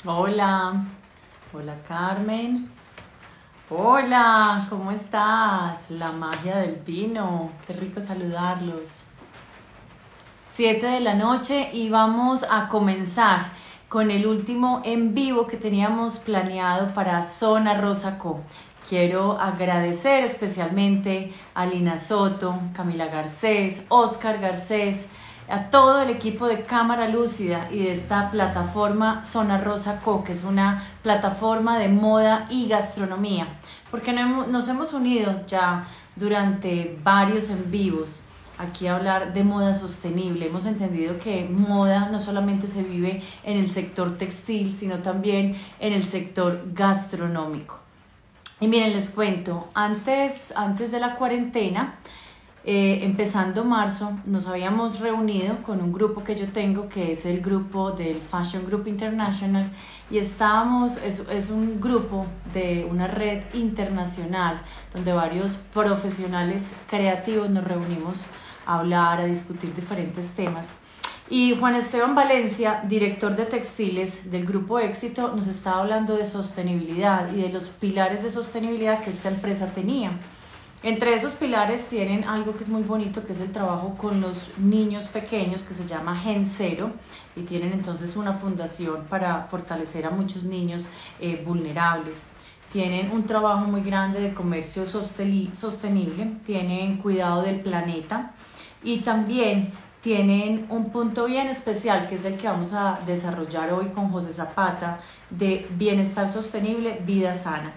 Hola, hola Carmen. Hola, ¿cómo estás? La magia del vino, qué rico saludarlos. 7 de la noche y vamos a comenzar con el último en vivo que teníamos planeado para Zona Rosa Co. Quiero agradecer especialmente a Lina Soto, Camila Garcés, Oscar Garcés, a todo el equipo de Cámara Lúcida y de esta plataforma Zona Rosa Co, que es una plataforma de moda y gastronomía, porque nos hemos unido ya durante varios en vivos aquí a hablar de moda sostenible. Hemos entendido que moda no solamente se vive en el sector textil, sino también en el sector gastronómico. Y miren, les cuento, antes de la cuarentena, empezando marzo, nos habíamos reunido con un grupo que yo tengo, que es el grupo del Fashion Group International, y es un grupo de una red internacional donde varios profesionales creativos nos reunimos a hablar, a discutir diferentes temas. Y Juan Esteban Valencia, director de textiles del Grupo Éxito, nos estaba hablando de sostenibilidad y de los pilares de sostenibilidad que esta empresa tenía. Entre esos pilares tienen algo que es muy bonito, que es el trabajo con los niños pequeños, que se llama Gen Cero, y tienen entonces una fundación para fortalecer a muchos niños vulnerables. Tienen un trabajo muy grande de comercio sostenible, tienen cuidado del planeta y también tienen un punto bien especial, que es el que vamos a desarrollar hoy con José Zapata, de bienestar sostenible, vida sana.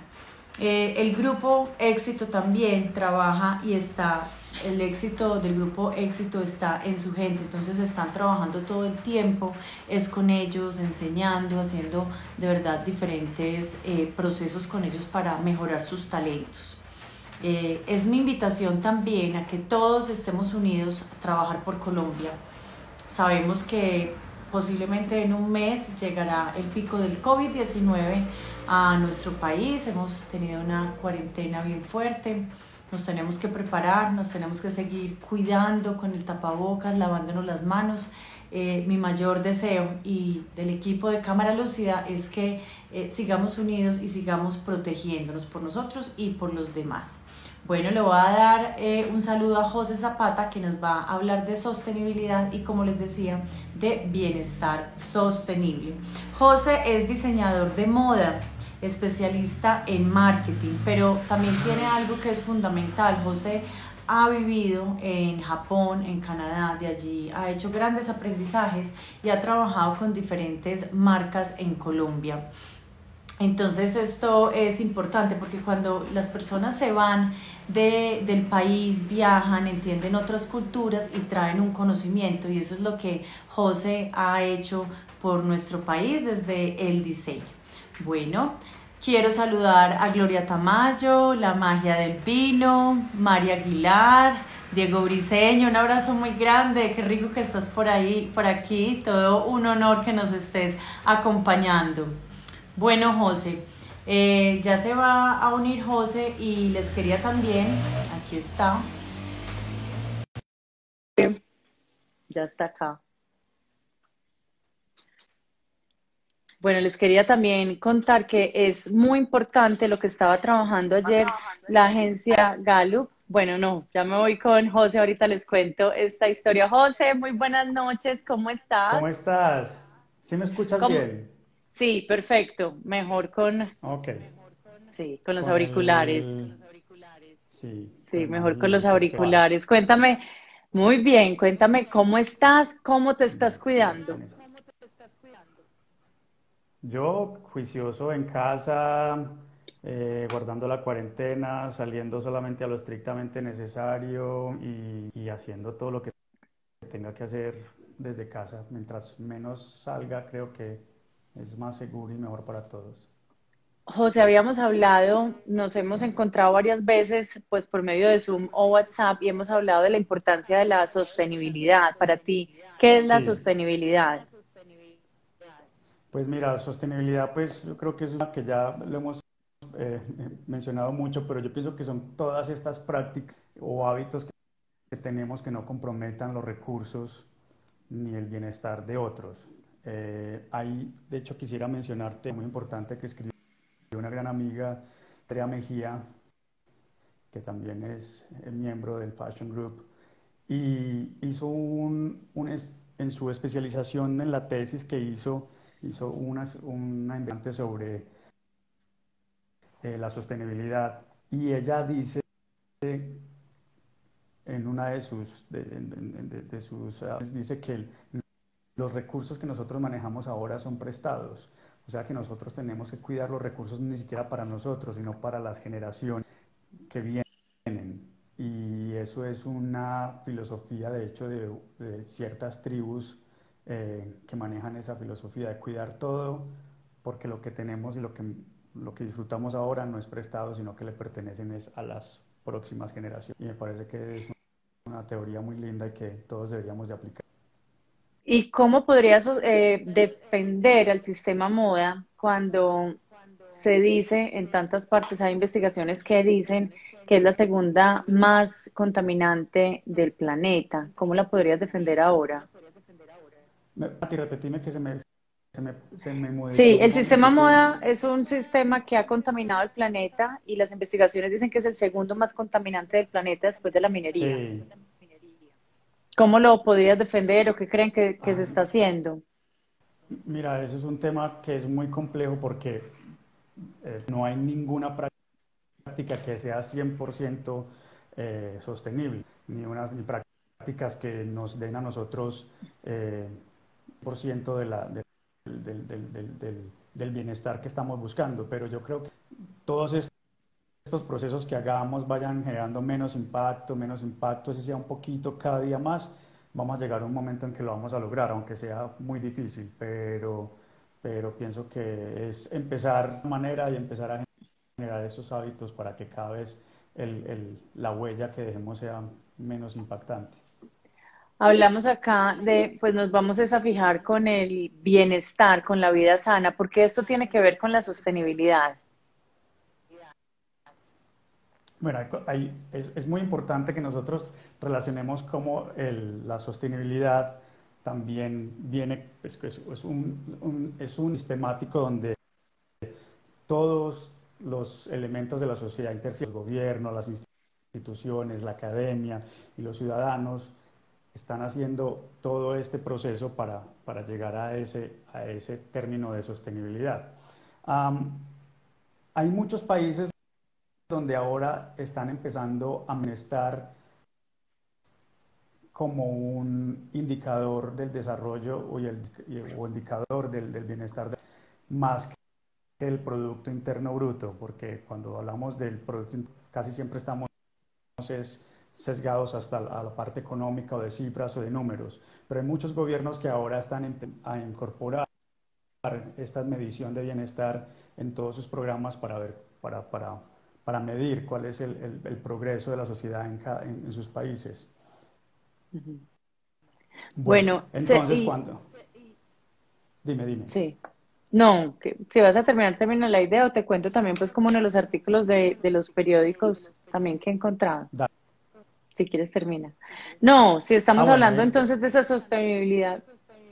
El grupo Éxito también trabaja y el éxito del grupo Éxito está en su gente, entonces están trabajando todo el tiempo, es con ellos, enseñando, haciendo de verdad diferentes procesos con ellos para mejorar sus talentos. Es mi invitación también a que todos estemos unidos a trabajar por Colombia. Sabemos que posiblemente en un mes llegará el pico del COVID-19 a nuestro país. Hemos tenido una cuarentena bien fuerte. Nos tenemos que preparar, nos tenemos que seguir cuidando con el tapabocas, lavándonos las manos. Mi mayor deseo y del equipo de Cámara Lúcida es que sigamos unidos y sigamos protegiéndonos por nosotros y por los demás. Bueno, le voy a dar un saludo a José Zapata, que nos va a hablar de sostenibilidad y, como les decía, de bienestar sostenible. José es diseñador de moda, especialista en marketing, pero también tiene algo que es fundamental. José ha vivido en Japón, en Canadá, de allí ha hecho grandes aprendizajes y ha trabajado con diferentes marcas en Colombia. Entonces esto es importante porque cuando las personas se van del país, viajan, entienden otras culturas y traen un conocimiento, y eso es lo que José ha hecho por nuestro país desde el diseño. Bueno, quiero saludar a Gloria Tamayo, La Magia del Vino, María Aguilar, Diego Briseño, un abrazo muy grande, qué rico que estás por ahí, por aquí, todo un honor que nos estés acompañando. Bueno, José, ya se va a unir José y les quería también, aquí está, ya está acá. Bueno, les quería también contar que es muy importante lo que estaba trabajando ayer la agencia Gallup. Bueno, no, ya me voy con José, ahorita les cuento esta historia. José, muy buenas noches, ¿cómo estás? ¿Cómo estás? ¿Sí me escuchas ¿Cómo? bien? Sí, perfecto, mejor Ok. sí, con los Con auriculares. sí, con Sí, el mejor con los audífonos, perfecto. auriculares. Cuéntame, muy bien, cuéntame cómo estás, cómo te estás Bueno, voy a cuidando. poner. Yo, juicioso en casa, guardando la cuarentena, saliendo solamente a lo estrictamente necesario y haciendo todo lo que tenga que hacer desde casa. Mientras menos salga, creo que es más seguro y mejor para todos. José, habíamos hablado, nos hemos encontrado varias veces, pues por medio de Zoom o WhatsApp, y hemos hablado de la importancia de la sostenibilidad. Para ti, ¿qué es la Sí, sostenibilidad? pues mira, sostenibilidad, pues yo creo que es una que ya lo hemos mencionado mucho, pero yo pienso que son todas estas prácticas o hábitos que tenemos que no comprometan los recursos ni el bienestar de otros. De hecho, quisiera mencionarte, muy importante, que escribió una gran amiga, Trea Mejía, que también es miembro del Fashion Group, y hizo en su especialización en la tesis que hizo una investigante sobre la sostenibilidad, y ella dice en una de sus dice que los recursos que nosotros manejamos ahora son prestados, o sea que nosotros tenemos que cuidar los recursos ni siquiera para nosotros, sino para las generaciones que vienen. Y eso es una filosofía, de hecho, de ciertas tribus que manejan esa filosofía de cuidar todo, porque lo que tenemos y lo que disfrutamos ahora no es prestado, sino que le pertenecen es a las próximas generaciones. Y me parece que es una teoría muy linda y que todos deberíamos de aplicar. ¿Y cómo podrías defender al sistema moda cuando se dice en tantas partes, hay investigaciones que dicen que es la segunda más contaminante del planeta? ¿Cómo la podrías defender ahora? Mati, repetime que se me Sí, mudeció un el sistema momentico. moda es un sistema que ha contaminado el planeta y las investigaciones dicen que es el segundo más contaminante del planeta después de la minería. Sí. ¿Cómo lo podrías defender o qué creen que se Ah, está haciendo? mira, eso es un tema que es muy complejo porque no hay ninguna práctica que sea 100% sostenible, ni prácticas que nos den a nosotros por ciento del bienestar que estamos buscando. Pero yo creo que todos estos procesos que hagamos vayan generando menos impacto, si sea un poquito cada día más, vamos a llegar a un momento en que lo vamos a lograr, aunque sea muy difícil, pero pienso que es empezar de manera y empezar a generar esos hábitos para que cada vez la huella que dejemos sea menos impactante. Hablamos acá de, pues nos vamos es a fijar con el bienestar, con la vida sana, porque esto tiene que ver con la sostenibilidad. Bueno, es muy importante que nosotros relacionemos cómo la sostenibilidad también viene, es un sistemático donde todos los elementos de la sociedad interfieren, el gobierno, las instituciones, la academia y los ciudadanos están haciendo todo este proceso para llegar a ese término de sostenibilidad. Um, Hay muchos países donde ahora están empezando a manifestar como un indicador del desarrollo o indicador del bienestar más que el Producto Interno Bruto, porque cuando hablamos del Producto casi siempre estamos sesgados hasta a la parte económica o de cifras o de números, pero hay muchos gobiernos que ahora están a incorporar esta medición de bienestar en todos sus programas para medir cuál es el progreso de la sociedad en sus países. Ujú. Bueno, Bueno, entonces dime. sí. No, que si vas a terminar, termina la idea o te cuento también pues como uno de los artículos de los periódicos también que he encontrado. Da- Si quieres, termina. No, si estamos bueno, hablando entonces de esa sostenibilidad,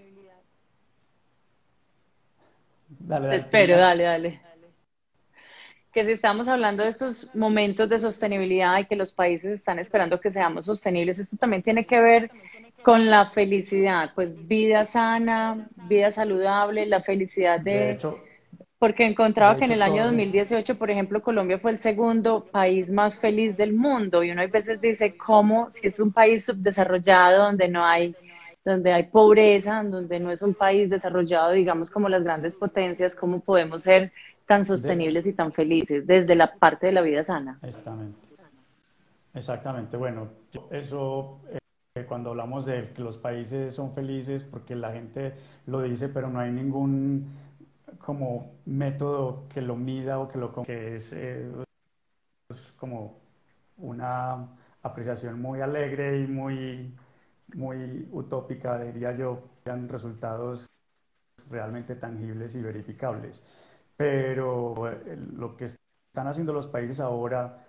dale, te dale, espero, termina. dale, dale. Que si estamos hablando de estos momentos de sostenibilidad y que los países están esperando que seamos sostenibles, esto también tiene que ver con la felicidad, pues vida sana, vida saludable, la felicidad De de... hecho, Porque encontraba de que en hecho el año todos 2018, por ejemplo, Colombia fue el segundo país más feliz del mundo y uno a veces dice, ¿cómo si es un país subdesarrollado donde hay pobreza, donde no es un país desarrollado, digamos, como las grandes potencias, cómo podemos ser tan de, sostenibles y tan felices desde la parte de la vida sana? exactamente, exactamente. Bueno, eso cuando hablamos de que los países son felices, porque la gente lo dice, pero no hay ningún como método que lo mida o que es como una apreciación muy alegre y muy utópica, diría yo, dan resultados realmente tangibles y verificables. Pero lo que están haciendo los países ahora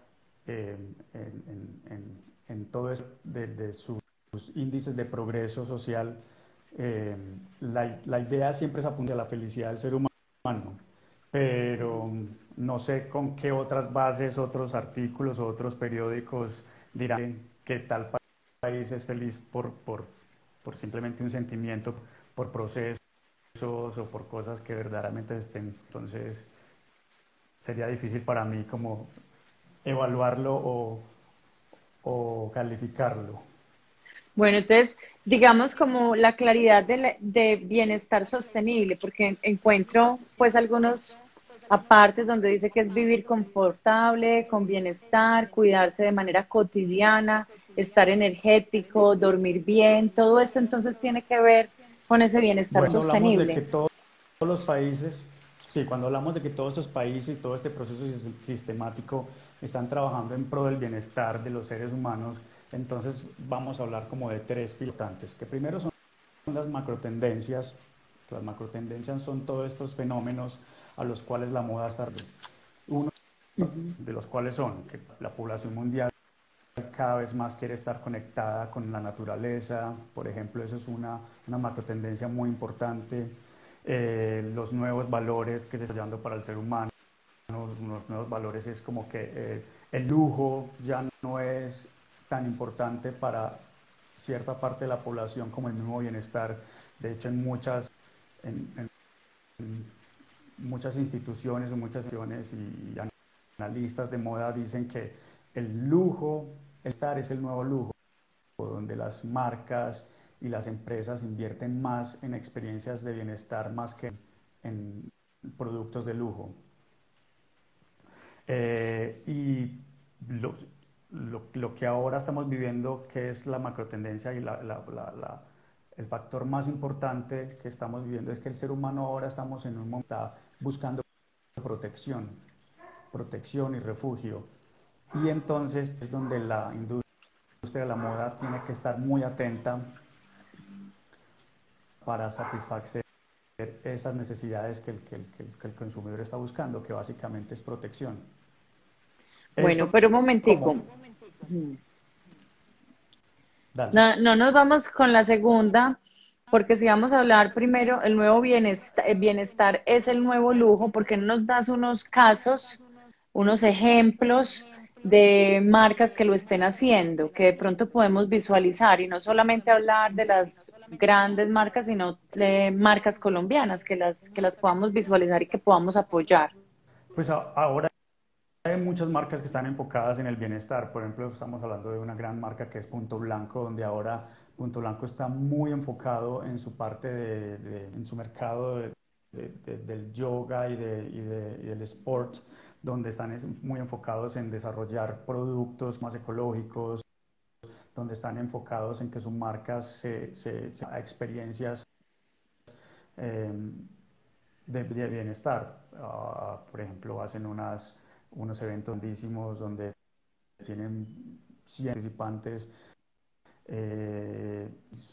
en todo esto de sus índices de progreso social, la idea siempre es apuntar a la felicidad del ser humano, pero no sé con qué otras bases, otros artículos o otros periódicos dirán que tal país es feliz por simplemente un sentimiento, por procesos o por cosas que verdaderamente estén. Entonces sería difícil para mí como evaluarlo o calificarlo. Bueno, entonces, digamos como la claridad de bienestar sostenible, porque encuentro pues algunos apartes donde dice que es vivir confortable, con bienestar, cuidarse de manera cotidiana, estar energético, dormir bien, todo esto entonces tiene que ver con ese bienestar Bueno, hablamos de que sostenible. todos los países, sí, cuando hablamos de que todos estos países y todo este proceso sistemático están trabajando en pro del bienestar de los seres humanos, entonces vamos a hablar como de tres pilotantes, que primero son las macrotendencias. Las macrotendencias son todos estos fenómenos a los cuales la moda está. Uno Ujú. de los cuales son que la población mundial cada vez más quiere estar conectada con la naturaleza, por ejemplo, eso es una macrotendencia muy importante. Los nuevos valores que se están dando para el ser humano, unos nuevos valores es como que el lujo ya no es tan importante para cierta parte de la población como el mismo bienestar. De hecho, en muchas instituciones o muchas instituciones y analistas de moda dicen que el lujo, el estar es el nuevo lujo, donde las marcas y las empresas invierten más en experiencias de bienestar más que en productos de lujo. Y lo, lo que ahora estamos viviendo, que es la macrotendencia y el factor más importante que estamos viviendo es que el ser humano ahora estamos en un momento está buscando protección, protección y refugio. Y entonces es donde la industria de la moda tiene que estar muy atenta para satisfacer esas necesidades que el consumidor está buscando, que básicamente es protección. Bueno, Eso pero un momentico. como, Ujú. dale. No, no nos vamos con la segunda, porque si vamos a hablar primero, el bienestar es el nuevo lujo, porque no nos das unos casos, unos ejemplos de marcas que lo estén haciendo, que de pronto podemos visualizar y no solamente hablar de las grandes marcas, sino de marcas colombianas, que las podamos visualizar y que podamos apoyar. Pues ahora hay muchas marcas que están enfocadas en el bienestar. Por ejemplo, estamos hablando de una gran marca que es Punto Blanco, donde ahora Punto Blanco está muy enfocado en su parte en su mercado del yoga y del sport, donde están muy enfocados en desarrollar productos más ecológicos, donde están enfocados en que sus marcas a experiencias eh, de bienestar. Por ejemplo, hacen unos eventos grandísimos donde tienen 100 participantes. Eh,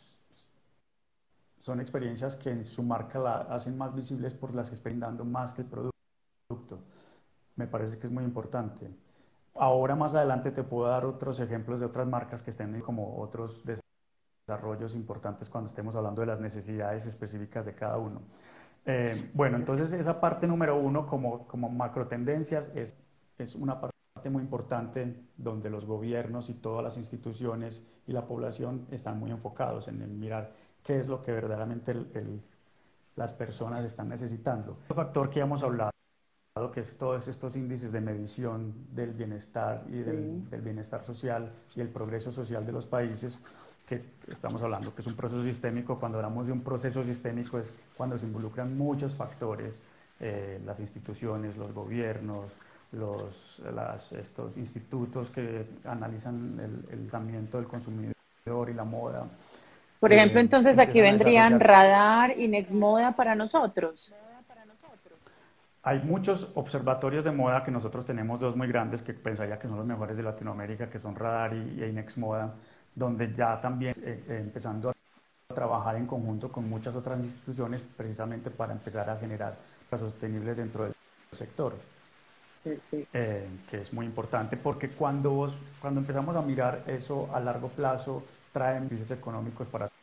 Son experiencias que en su marca la hacen más visibles por las que están dando más que el producto. Me parece que es muy importante. Ahora más adelante te puedo dar otros ejemplos de otras marcas que estén como otros desarrollos importantes cuando estemos hablando de las necesidades específicas de cada uno. Bueno, entonces esa parte número uno como macro tendencias es una parte muy importante donde los gobiernos y todas las instituciones y la población están muy enfocados en mirar qué es lo que verdaderamente las personas están necesitando. El factor que hemos hablado, que es todos estos índices de medición del bienestar y Sí. del bienestar social y el progreso social de los países, que estamos hablando que es un proceso sistémico. Cuando hablamos de un proceso sistémico es cuando se involucran muchos factores, las instituciones, los gobiernos, estos institutos que analizan el comportamiento del consumidor y la moda, Por ejemplo, entonces aquí empiezan a vendrían desarrollar. Radar y Nexmoda para nosotros. Hay muchos observatorios de moda que nosotros tenemos, dos muy grandes que pensaría que son los mejores de Latinoamérica, que son Radar y Inex Moda, donde ya también empezando a trabajar en conjunto con muchas otras instituciones precisamente para empezar a generar sostenibles dentro del sector, Perfecto. que es muy importante porque cuando empezamos a mirar eso a largo plazo trae beneficios económicos para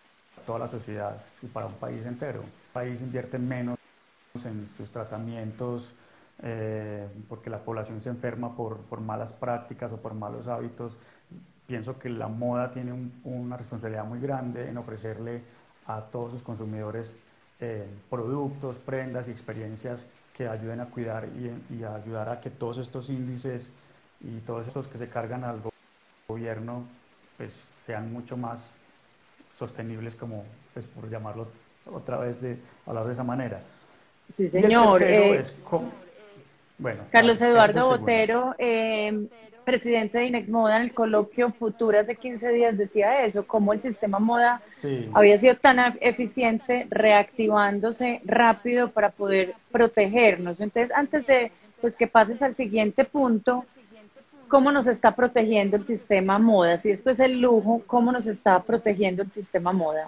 toda la sociedad y para un país entero. Un país invierte menos en sus tratamientos porque la población se enferma por malas prácticas o por malos hábitos. Pienso que la moda tiene una responsabilidad muy grande en ofrecerle a todos sus consumidores productos, prendas y experiencias que ayuden a cuidar y a ayudar a que todos estos índices y todos estos que se cargan al gobierno pues sean mucho más sostenibles, como pues, por llamarlo otra vez de hablar de esa manera. Sí, Y el señor. tercero es cómo, bueno, dale, Carlos ese es el Eduardo segundo. Botero, presidente de Inex Moda, en el coloquio Futura hace 15 días decía eso, cómo el sistema moda Sí, había sido tan eficiente reactivándose rápido para poder protegernos. Entonces, antes de pues, que pases al siguiente punto, ¿cómo nos está protegiendo el sistema moda? Si esto es el lujo, ¿cómo nos está protegiendo el sistema moda?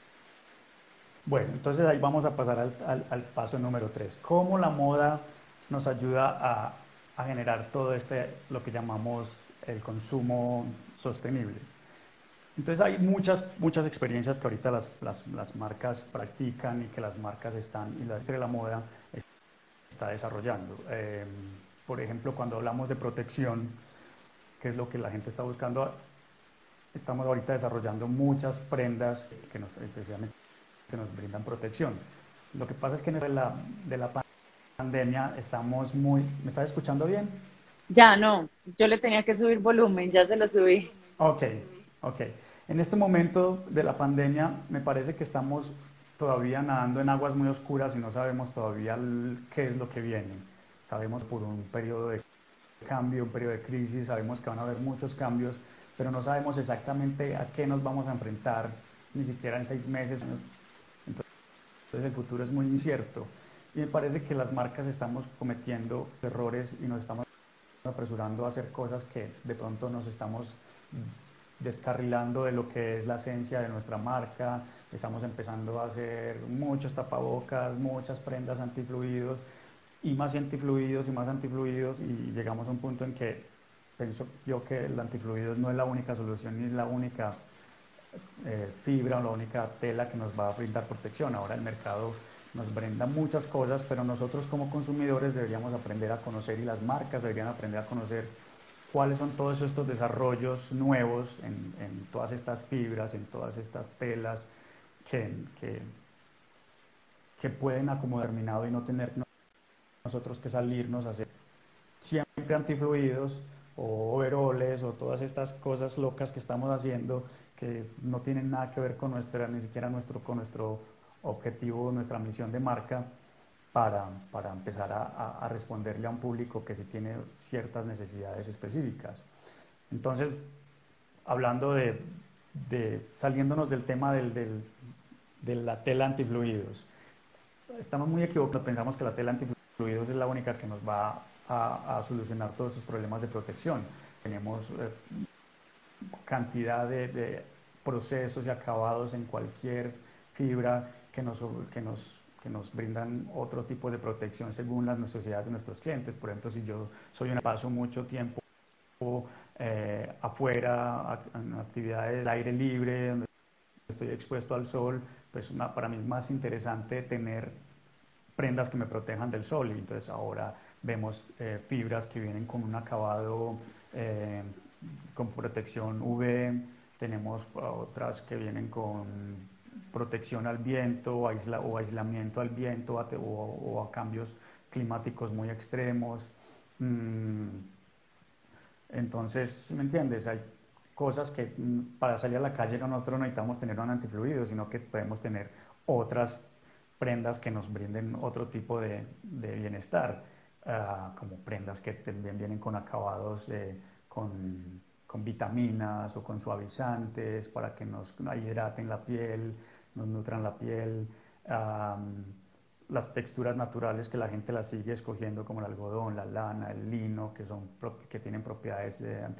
bueno, entonces ahí vamos a pasar al paso número 3. ¿Cómo la moda nos ayuda a generar todo lo que llamamos el consumo sostenible? Entonces hay muchas experiencias que ahorita las marcas practican y que las marcas están, y la industria de la moda está desarrollando. Por ejemplo, cuando hablamos de protección, que es lo que la gente está buscando, estamos ahorita desarrollando muchas prendas que especialmente que nos brindan protección. Lo que pasa es que en de la pandemia estamos muy... ¿Me estás escuchando bien? Ya no, yo le tenía que subir volumen, ya se lo subí. Ok, ok. En este momento de la pandemia me parece que estamos todavía nadando en aguas muy oscuras y no sabemos todavía qué es lo que viene. Sabemos por un periodo de cambio, un periodo de crisis, sabemos que van a haber muchos cambios, pero no sabemos exactamente a qué nos vamos a enfrentar, ni siquiera en 6 meses. Entonces el futuro es muy incierto. Y me parece que las marcas estamos cometiendo errores y nos estamos apresurando a hacer cosas que de pronto nos estamos descarrilando de lo que es la esencia de nuestra marca. Estamos empezando a hacer muchos tapabocas, muchas prendas antifluidos y más antifluidos y llegamos a un punto en que pienso yo que el antifluidos no es la única solución ni la única fibra o la única tela que nos va a brindar protección. Ahora el mercado nos brinda muchas cosas, pero nosotros como consumidores deberíamos aprender a conocer y las marcas deberían aprender a conocer cuáles son todos estos desarrollos nuevos en todas estas fibras, en todas estas telas que, que, que pueden acomodar terminado y no tener nosotros que salirnos a hacer siempre antifluidos o overoles o todas estas cosas locas que estamos haciendo que no tienen nada que ver con ni siquiera con nuestro objetivo, nuestra misión de marca para empezar a responderle a un público que sí tiene ciertas necesidades específicas. Entonces, hablando saliéndonos del tema de la tela antifluidos, estamos muy equivocados, pensamos que la tela antifluidos es la única que nos va a solucionar todos esos problemas de protección. Tenemos cantidad de procesos y acabados en cualquier fibra que nos brindan otro tipo de protección según las necesidades de nuestros clientes. Por ejemplo, si yo paso mucho tiempo afuera, en actividades al aire libre, donde estoy expuesto al sol, pues para mí es más interesante tener prendas que me protejan del sol y entonces ahora vemos fibras que vienen con un acabado con protección UV, tenemos otras que vienen con protección al viento o aislamiento al viento o a cambios climáticos muy extremos. Entonces, ¿sí me entiendes? Hay cosas que para salir a la calle nosotros no necesitamos tener un antifluido, sino que podemos tener otras prendas que nos brinden otro tipo de bienestar, como prendas que también vienen con acabados con vitaminas o con suavizantes para que nos hidraten la piel, nos nutran la piel, las texturas naturales que la gente las sigue escogiendo como el algodón, la lana, el lino, que tienen propiedades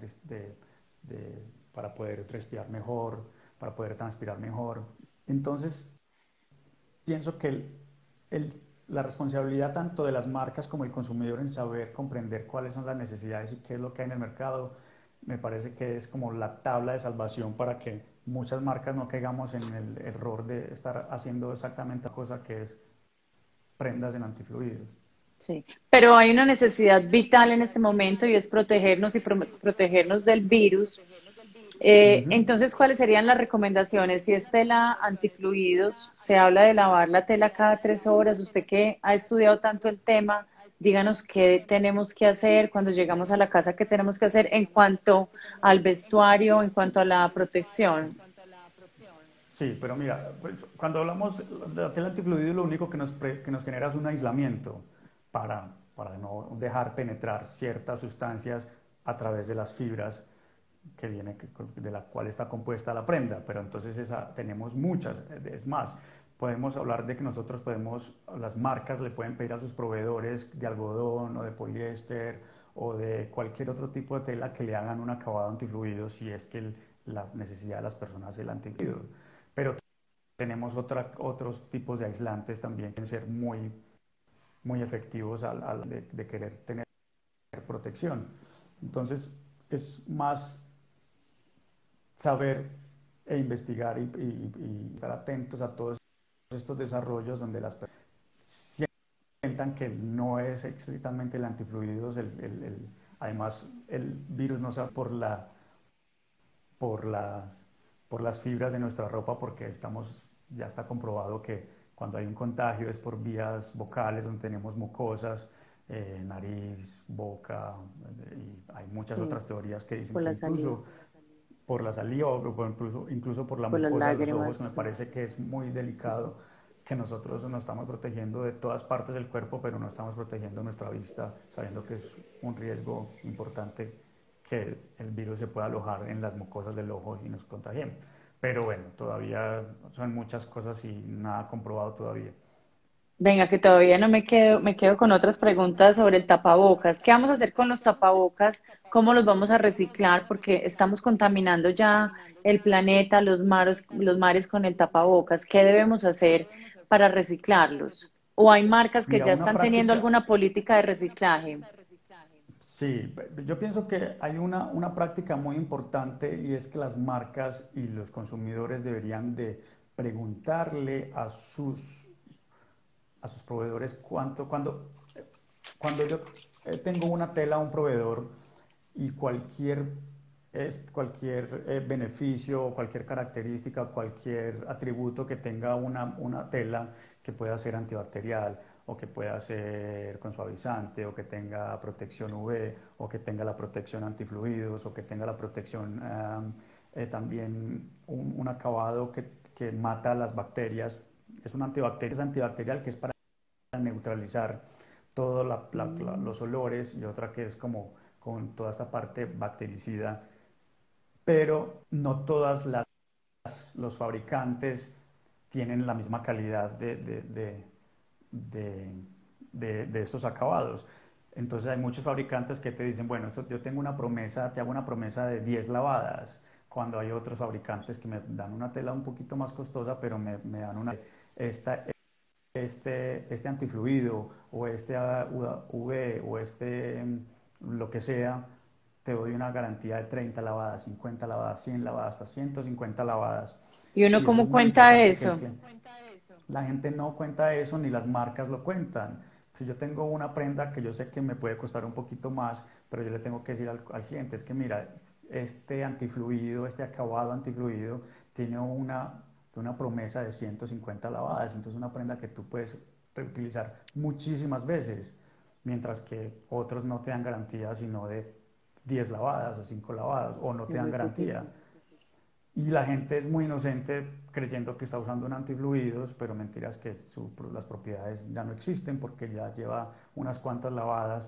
para poder respirar mejor, para poder transpirar mejor. Entonces, pienso que la responsabilidad tanto de las marcas como el consumidor en saber comprender cuáles son las necesidades y qué es lo que hay en el mercado, me parece que es como la tabla de salvación para que muchas marcas no caigamos en el error de estar haciendo exactamente la cosa que es prendas en antifluidos. Sí, pero hay una necesidad vital en este momento y es protegernos y protegernos del virus. Ujú. Entonces, ¿cuáles serían las recomendaciones? Si es tela antifluidos, se habla de lavar la tela cada 3 horas. Usted que ha estudiado tanto el tema, díganos qué tenemos que hacer cuando llegamos a la casa, qué tenemos que hacer en cuanto al vestuario, en cuanto a la protección. Sí, pero mira, pues cuando hablamos de la tela antifluido, lo único que nos genera es un aislamiento para no dejar penetrar ciertas sustancias a través de las fibras de la cual está compuesta la prenda, pero entonces tenemos muchas, es más, podemos hablar de que nosotros las marcas le pueden pedir a sus proveedores de algodón o de poliéster o de cualquier otro tipo de tela que le hagan un acabado antifluido si es que la necesidad de las personas es el antifluido. Pero tenemos otros tipos de aislantes también que pueden ser muy efectivos de querer tener protección. Entonces, es más saber e investigar y estar atentos a todos estos desarrollos donde las personas sientan que no es estrictamente el antifluidos, además el virus no se va por las, por las fibras de nuestra ropa porque ya está comprobado que cuando hay un contagio es por vías vocales donde tenemos mucosas, nariz, boca, y hay muchas Sí, otras teorías que dicen por que la saliva, incluso por la saliva o incluso por la por las mucosa de los lágrimas. ojos, que me Sí. parece que es muy delicado que nosotros nos estamos protegiendo de todas partes del cuerpo, pero no estamos protegiendo nuestra vista, sabiendo que es un riesgo importante que el virus se pueda alojar en las mucosas del ojo y nos contagiemos. Pero bueno, todavía son muchas cosas y nada comprobado todavía. Venga, que todavía no me quedo con otras preguntas sobre el tapabocas. ¿Qué vamos a hacer con los tapabocas? ¿Cómo los vamos a reciclar? Porque estamos contaminando ya el planeta, los mares con el tapabocas. ¿Qué debemos hacer para reciclarlos? ¿O hay marcas que Mira, ya una están teniendo práctica, alguna política de reciclaje? sí, yo pienso que hay una práctica muy importante y es que las marcas y los consumidores deberían de preguntarle a sus proveedores cuando yo tengo una tela a un proveedor y cualquier beneficio, cualquier característica, cualquier atributo que tenga una tela que pueda ser antibacterial o que pueda ser con suavizante o que tenga protección UV o que tenga la protección antifluidos o que tenga la protección también un acabado que mata las bacterias. Es antibacterial que es para neutralizar todos Mm. los olores y otra que es como con toda esta parte bactericida, pero no todas los fabricantes tienen la misma calidad de, de estos acabados. Entonces hay muchos fabricantes que te dicen, bueno, yo tengo una promesa, te hago una promesa de 10 lavadas, cuando hay otros fabricantes que me dan una tela un poquito más costosa, pero me dan esta, este antifluido o este UV o lo que sea, te doy una garantía de 30 lavadas, 50 lavadas, 100 lavadas, hasta 150 lavadas. ¿Y uno Y eso es cómo muy cuenta importante que el eso? cliente. La gente no cuenta eso ni las marcas lo cuentan. Si yo tengo una prenda que yo sé que me puede costar un poquito más, pero yo le tengo que decir al cliente, es que mira, este antifluido, este acabado antifluido, tiene una promesa de 150 lavadas, entonces una prenda que tú puedes reutilizar muchísimas veces, mientras que otros no te dan garantía sino de 10 lavadas o 5 lavadas, o no Es te dan muy garantía. poquito. Y la gente es muy inocente creyendo que está usando un antifluidos, pero mentiras que las propiedades ya no existen porque ya lleva unas cuantas lavadas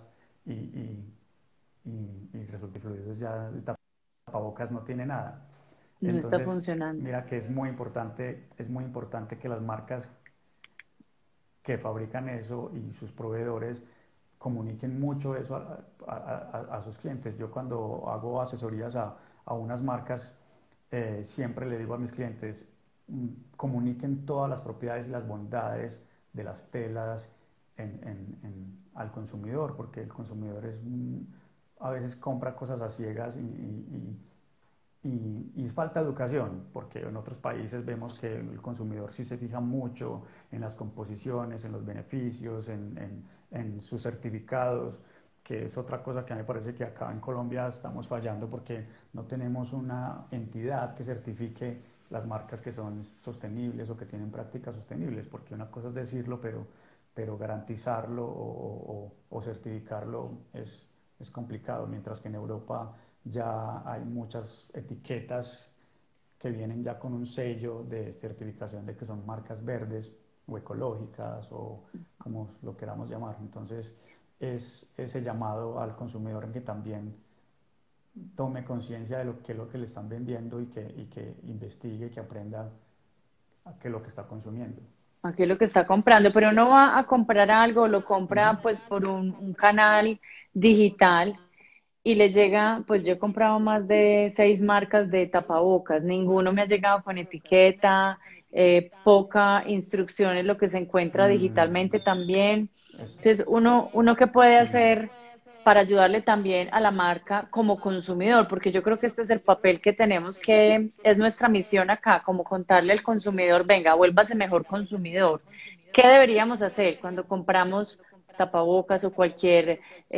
y resulta que fluidos ya el tapabocas no tiene nada. No está Entonces, funcionando. mira que es muy importante que las marcas que fabrican eso y sus proveedores comuniquen mucho eso a sus clientes. Yo cuando hago asesorías a unas marcas, siempre le digo a mis clientes, comuniquen todas las propiedades y las bondades de las telas al consumidor, porque el consumidor a veces compra cosas a ciegas y falta educación, porque en otros países vemos que el consumidor sí se fija mucho en las composiciones, en los beneficios, en sus certificados, que es otra cosa que a mí me parece que acá en Colombia estamos fallando porque no tenemos una entidad que certifique las marcas que son sostenibles o que tienen prácticas sostenibles, porque una cosa es decirlo, pero garantizarlo o certificarlo es complicado, mientras que en Europa ya hay muchas etiquetas que vienen ya con un sello de certificación de que son marcas verdes o ecológicas o como lo queramos llamar. Entonces es ese llamado al consumidor en que también tome conciencia de lo que le están vendiendo y que investigue, que aprenda a qué es lo que está consumiendo. Aquí es lo que está comprando, pero uno va a comprar algo, lo compra Ujú. pues por un canal digital y le llega, pues yo he comprado más de 6 marcas de tapabocas, ninguno me ha llegado con etiqueta, poca instrucciones, lo que se encuentra digitalmente Mm, también. es- Entonces, uno qué puede mm, hacer para ayudarle también a la marca como consumidor, porque yo creo que este es el papel que tenemos que, es nuestra misión acá, como contarle al consumidor, venga, vuélvase mejor consumidor. ¿Qué deberíamos hacer cuando compramos tapabocas o cualquier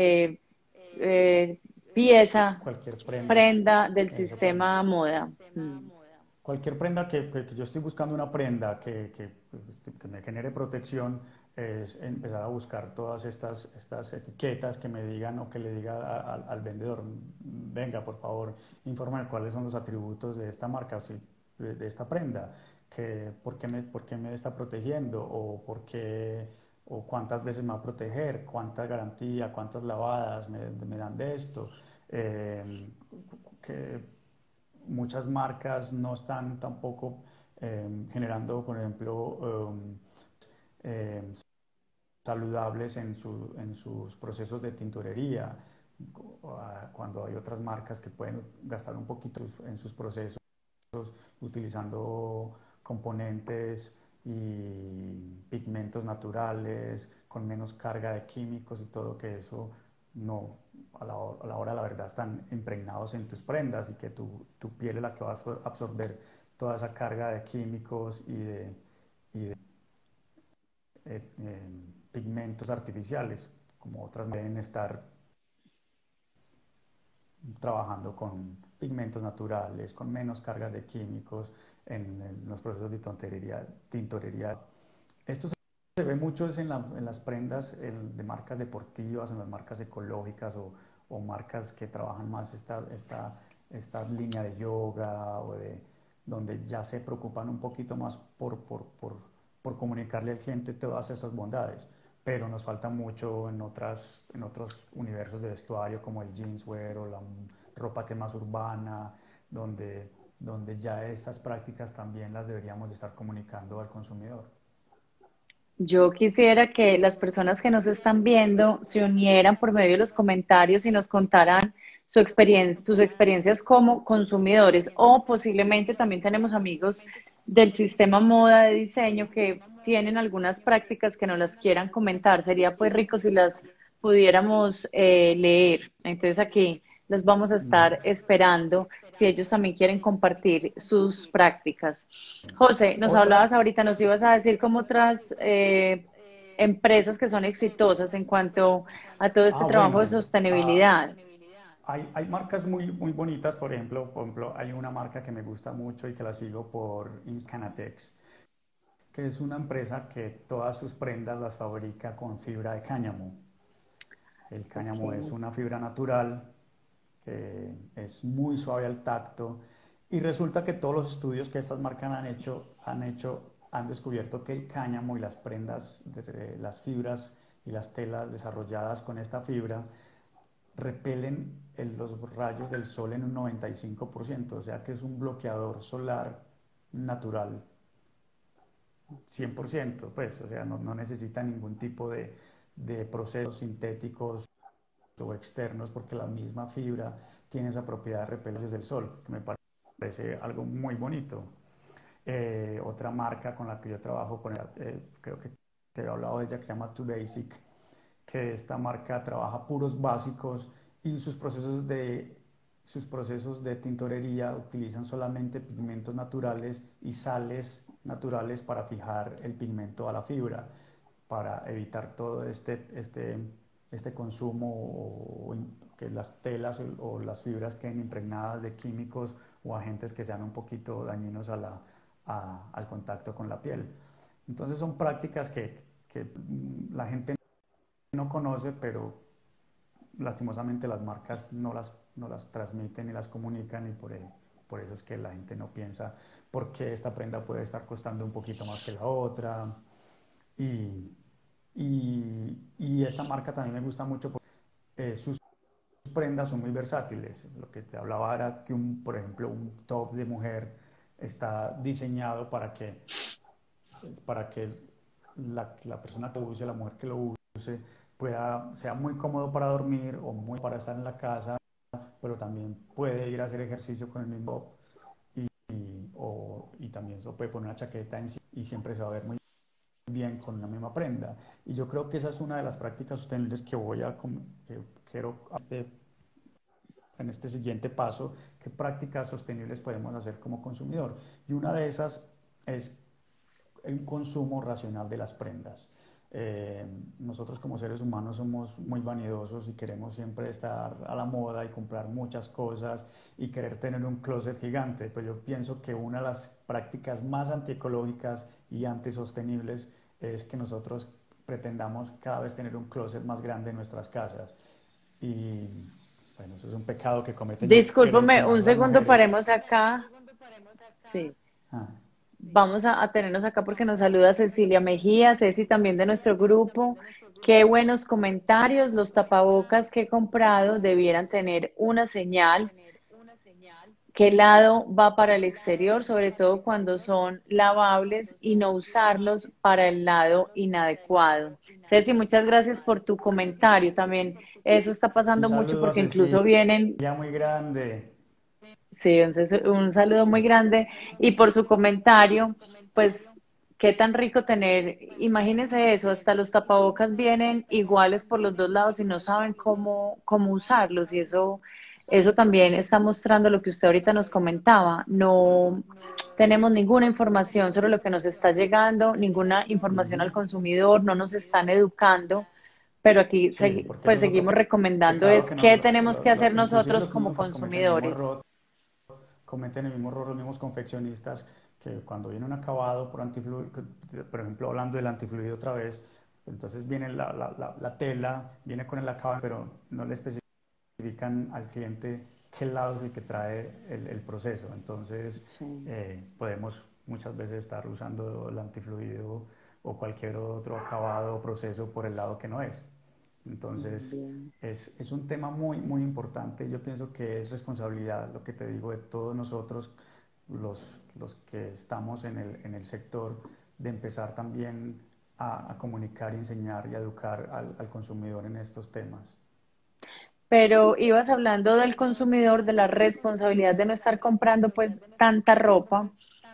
pieza, cualquier prenda, prenda del eso, prenda. sistema moda? Mm. Cualquier prenda que yo estoy buscando una prenda que me genere protección, es empezar a buscar todas estas etiquetas que me digan o que le diga al vendedor, venga, por favor, infórmame cuáles son los atributos de esta marca, sí, de esta prenda, por qué me está protegiendo o cuántas veces me va a proteger, cuánta garantía, cuántas lavadas me dan de esto. Eh, que muchas marcas no están tampoco generando, por ejemplo, eh, saludables en sus procesos de tintorería, cuando hay otras marcas que pueden gastar un poquito en sus procesos utilizando componentes y pigmentos naturales, con menos carga de químicos y todo, que eso no, a la hora de la verdad están impregnados en tus prendas y que tu piel es la que va a absorber toda esa carga de químicos y de pigmentos artificiales, como otras deben estar trabajando con pigmentos naturales, con menos cargas de químicos en los procesos de tintorería. Esto se ve mucho es en las prendas de marcas deportivas, en las marcas ecológicas o marcas que trabajan más esta línea de yoga donde ya se preocupan un poquito más por comunicarle al cliente todas esas bondades, pero nos falta mucho en otros universos de vestuario como el jeanswear o la ropa que es más urbana, donde ya estas prácticas también las deberíamos de estar comunicando al consumidor. Yo quisiera que las personas que nos están viendo se unieran por medio de los comentarios y nos contaran sus experiencias como consumidores o posiblemente también tenemos amigos del sistema moda de diseño que tienen algunas prácticas que nos las quieran comentar. Sería pues rico si las pudiéramos leer. Entonces aquí los vamos a Ujú. estar esperando si ellos también quieren compartir sus prácticas. José, nos Otra, hablabas ahorita, nos ibas a decir como otras empresas que son exitosas en cuanto a todo este trabajo de bueno, sostenibilidad. hay marcas muy bonitas, por ejemplo, hay una marca que me gusta mucho y que la sigo por Inscanatex, que es una empresa que todas sus prendas las fabrica con fibra de cáñamo. El Ok. cáñamo es una fibra natural que es muy suave al tacto y resulta que todos los estudios que estas marcas han descubierto que el cáñamo y las prendas, las fibras y las telas desarrolladas con esta fibra repelen los rayos del sol en un 95%, o sea que es un bloqueador solar natural 100%, pues, o sea, no necesita ningún tipo de procesos sintéticos o externos porque la misma fibra tiene esa propiedad de repeler del sol, que me parece algo muy bonito. Otra marca con la que yo trabajo, creo que te he hablado de ella, que se llama Too Basic, que esta marca trabaja puros básicos y sus procesos de sus procesos de tintorería utilizan solamente pigmentos naturales y sales naturales para fijar el pigmento a la fibra, para evitar todo este consumo o que las telas o las fibras queden impregnadas de químicos o agentes que sean un poquito dañinos al contacto con la piel. Entonces son prácticas que la gente no conoce, pero lastimosamente las marcas no las transmiten y las comunican y por eso es que la gente no piensa por qué esta prenda puede estar costando un poquito más que la otra. Y, y esta marca también me gusta mucho porque sus prendas son muy versátiles. Lo que te hablaba era que, por ejemplo, un top de mujer está diseñado para que la persona que lo use, la mujer que lo use, sea muy cómodo para dormir o muy para estar en la casa, pero también puede ir a hacer ejercicio con el mismo top y también se puede poner una chaqueta y siempre se va a ver muy bien con la misma prenda. Y yo creo que esa es una de las prácticas sostenibles que quiero hacer en este siguiente paso, qué prácticas sostenibles podemos hacer como consumidor. Y una de esas es el consumo racional de las prendas. Nosotros como seres humanos somos muy vanidosos y queremos siempre estar a la moda y comprar muchas cosas y querer tener un closet gigante, pero yo pienso que una de las prácticas más antiecológicas y antisostenibles es que nosotros pretendamos cada vez tener un closet más grande en nuestras casas. Y bueno, eso es un pecado que cometen, yo creo que Discúlpame, un más las segundo, mujeres. paremos acá. Sí. Ah, Vamos a tenernos acá porque nos saluda Cecilia Mejía, Ceci también de nuestro grupo. Qué buenos comentarios. Los tapabocas que he comprado debieran tener una señal. ¿Qué lado va para el exterior? Sobre todo cuando son lavables y no usarlos para el lado inadecuado. Ceci, muchas gracias por tu comentario. También eso está un pasando mucho saludo a porque Cecilia, incluso vienen. muy grande. Sí, un saludo muy grande y por su comentario, pues qué tan rico tener, imagínense eso, hasta los tapabocas vienen iguales por los dos lados y no saben cómo usarlos y eso también está mostrando lo que usted ahorita nos comentaba, no tenemos ninguna información sobre lo que nos está llegando, ninguna información al Ujú. consumidor, no nos están educando. Pero aquí Sí, porque eso pues es otro seguimos recomendando pecado es que qué tenemos que hacer inclusive nosotros los como mismos pues cometen el mismo consumidores. error, los mismos confeccionistas que cuando viene un acabado por antifluido, por ejemplo hablando del antifluido otra vez, entonces viene la tela, viene con el acabado, pero no le especifican al cliente qué lado es el que trae el proceso. Entonces Sí, podemos muchas veces estar usando el antifluido o cualquier otro acabado o proceso por el lado que no es. Entonces, bien. es un tema muy, muy importante. Yo pienso que es responsabilidad, lo que te digo, de todos nosotros, los que estamos en el sector, de empezar también a comunicar, enseñar y educar al consumidor en estos temas. Pero ibas hablando del consumidor, de la responsabilidad de no estar comprando pues tanta ropa.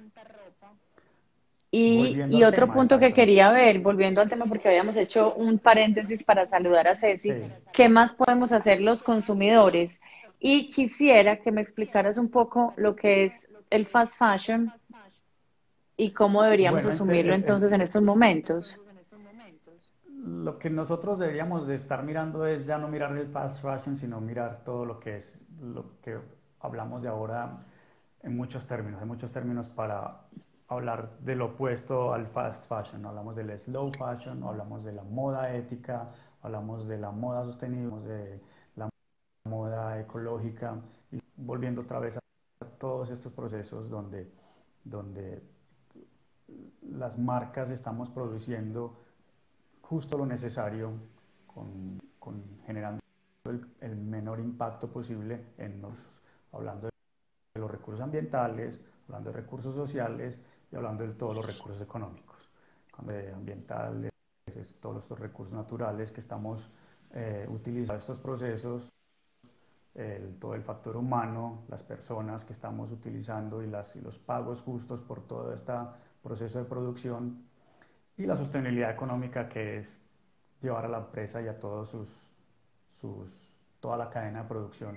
Volviendo Y al otro tema, punto que exacto. quería ver, volviendo al tema, porque habíamos hecho un paréntesis para saludar a Ceci, Sí. ¿qué más podemos hacer los consumidores? Y quisiera que me explicaras un poco lo que es el fast fashion y cómo deberíamos Bueno, asumirlo entonces en estos momentos. lo que nosotros deberíamos de estar mirando es ya no mirar el fast fashion, sino mirar todo lo que es lo que hablamos de ahora en muchos términos. Hay muchos términos para hablar del opuesto al fast fashion. Hablamos del slow fashion, hablamos de la moda ética, hablamos de la moda sostenible, hablamos de la moda ecológica, y volviendo otra vez a todos estos procesos donde las marcas estamos produciendo justo lo necesario generando el menor impacto posible en nosotros, hablando de los recursos ambientales, hablando de recursos sociales y hablando de todos los recursos económicos. Cuando de ambientales, es todos estos recursos naturales que estamos utilizando estos procesos, todo el factor humano, las personas que estamos utilizando y los pagos justos por todo este proceso de producción y la sostenibilidad económica que es llevar a la empresa y a toda la cadena de producción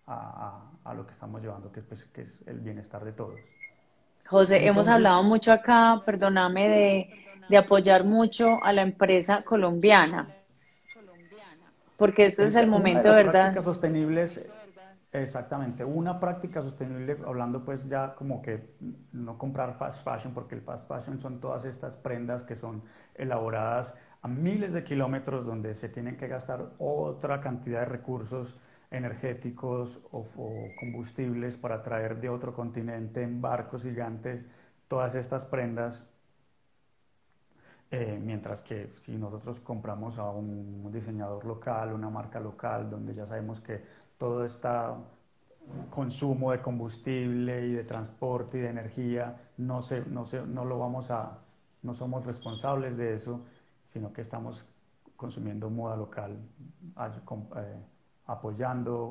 a lo que estamos llevando, que, pues, que es el bienestar de todos. José, hemos hablado Entonces, mucho acá, perdóname, de apoyar mucho a la empresa colombiana, porque este es el una de momento, las ¿verdad? prácticas sostenibles, exactamente, una práctica sostenible, hablando pues ya como que no comprar fast fashion, porque el fast fashion son todas estas prendas que son elaboradas a miles de kilómetros donde se tienen que gastar otra cantidad de recursos energéticos o combustibles para traer de otro continente en barcos gigantes todas estas prendas. Mientras que si nosotros compramos a un diseñador local, una marca local, donde ya sabemos que todo este consumo de combustible y de transporte y de energía, no lo vamos a, no somos responsables de eso, sino que estamos consumiendo moda local, apoyando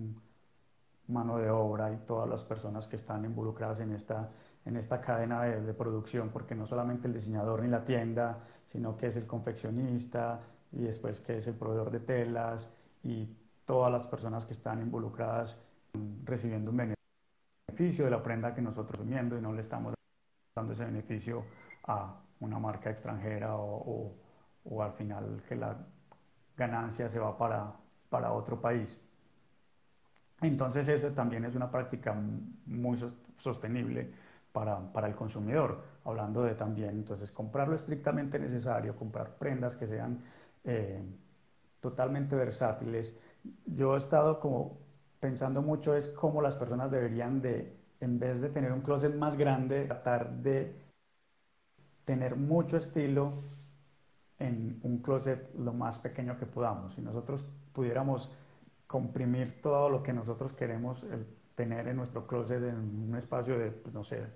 mano de obra y todas las personas que están involucradas en esta cadena de producción, porque no solamente el diseñador ni la tienda, sino que es el confeccionista y después que es el proveedor de telas y todas las personas que están involucradas recibiendo un beneficio de la prenda que nosotros consumiendo y no le estamos dando ese beneficio a una marca extranjera o al final que la ganancia se va para otro país. Entonces eso también es una práctica muy sostenible para el consumidor, hablando de también entonces comprar lo estrictamente necesario, comprar prendas que sean eh, totalmente versátiles. Yo he estado como pensando mucho es cómo las personas deberían de, en vez de tener un closet más grande, tratar de tener mucho estilo en un closet lo más pequeño que podamos. Si nosotros pudiéramos comprimir todo lo que nosotros queremos tener en nuestro closet en un espacio de, pues, no sé,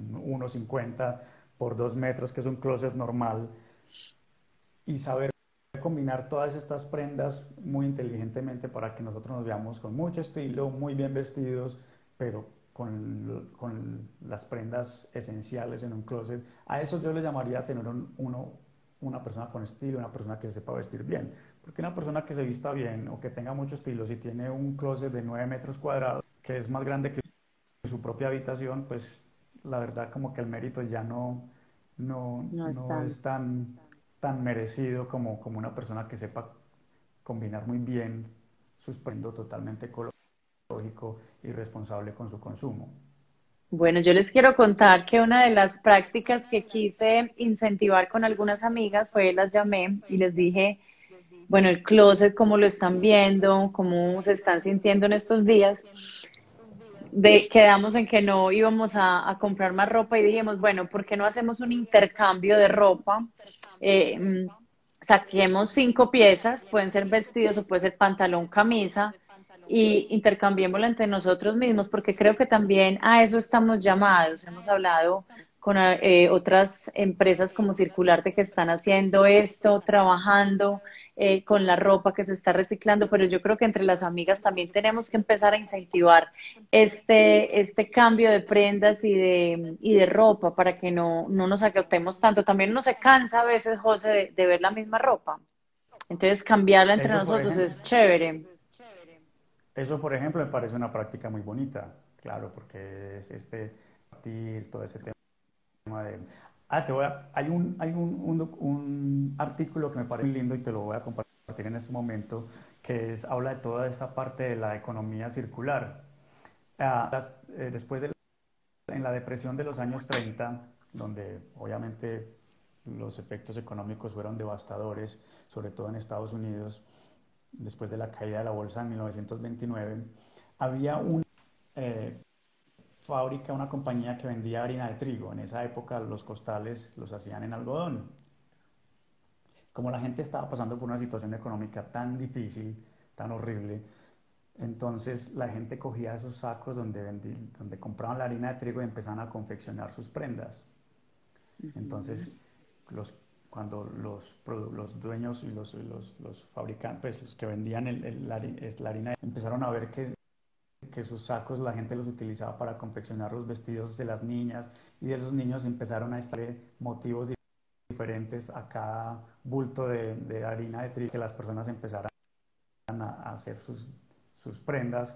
1,50 por 2 metros, que es un closet normal, y saber combinar todas estas prendas muy inteligentemente para que nosotros nos veamos con mucho estilo, muy bien vestidos, pero con las prendas esenciales en un closet. A eso yo le llamaría tener una persona con estilo, una persona que se sepa vestir bien. Porque una persona que se vista bien o que tenga mucho estilo, si tiene un closet de 9 metros cuadrados, que es más grande que su propia habitación, pues la verdad como que el mérito ya No no están. es tan merecido como una persona que sepa combinar muy bien sus prendas totalmente ecológico y responsable con su consumo. Bueno, yo les quiero contar que una de las prácticas que quise incentivar con algunas amigas fue las llamé y les dije, bueno, el closet, cómo lo están viendo, cómo se están sintiendo en estos días. Quedamos en que no íbamos a comprar más ropa y dijimos, bueno, ¿por qué no hacemos un intercambio de ropa? Saquemos 5 piezas, pueden ser vestidos o puede ser pantalón, camisa, y intercambiémosla entre nosotros mismos, porque creo que también a eso estamos llamados. Hemos hablado con otras empresas como Circularte que están haciendo esto, trabajando con la ropa que se está reciclando, pero yo creo que entre las amigas también tenemos que empezar a incentivar este cambio de prendas y de ropa para que no nos agotemos tanto. También uno se cansa a veces, José, de ver la misma ropa. Entonces, cambiarla entre Eso, por nosotros ejemplo, es chévere. eso, por ejemplo, me parece una práctica muy bonita, claro, porque es partir todo ese tema de... hay un artículo que me parece muy lindo y te lo voy a compartir en este momento, habla de toda esta parte de la economía circular. Después en la depresión de los años 30, donde obviamente los efectos económicos fueron devastadores, sobre todo en Estados Unidos, después de la caída de la bolsa en 1929, había una eh, fábrica, una compañía que vendía harina de trigo. En esa época los costales los hacían en algodón. Como la gente estaba pasando por una situación económica tan difícil, tan horrible, entonces la gente cogía esos sacos donde compraban la harina de trigo y empezaban a confeccionar sus prendas. Entonces, los, cuando los dueños y los fabricantes, pues, los que vendían la harina, empezaron a ver que sus sacos la gente los utilizaba para confeccionar los vestidos de las niñas y de los niños empezaron a estar motivos diferentes a cada bulto de harina de trigo que las personas empezaran a hacer sus prendas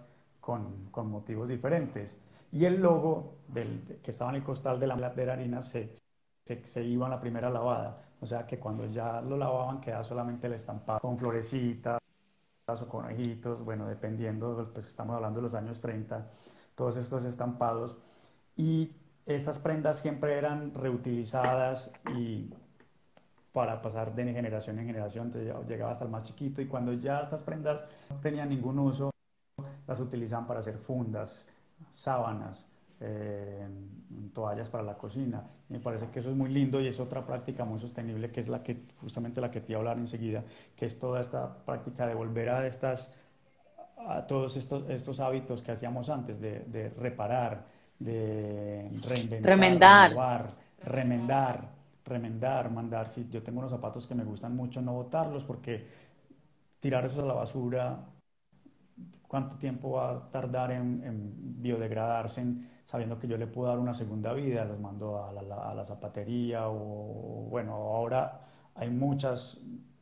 con motivos diferentes. Y el logo que estaba en el costal de la harina se iba en la primera lavada. O sea que cuando ya lo lavaban quedaba solamente el estampado con florecitas o con ojitos, bueno, dependiendo, pues estamos hablando de los años 30, todos estos estampados. Y esas prendas siempre eran reutilizadas y para pasar de generación en generación, entonces llegaba hasta el más chiquito y cuando ya estas prendas no tenían ningún uso, las utilizaban para hacer fundas, sábanas, toallas para la cocina. Y me parece que eso es muy lindo y es otra práctica muy sostenible que es la que justamente la que te iba a hablar enseguida, que es toda esta práctica de volver a todos estos hábitos que hacíamos antes de reparar, de reinventar, Remendar. renovar, remendar, mandar. Si yo tengo unos zapatos que me gustan mucho, no botarlos porque tirar eso a la basura, ¿cuánto tiempo va a tardar en biodegradarse, sabiendo que yo le puedo dar una segunda vida? Los mando a la zapatería o, bueno, ahora hay muchas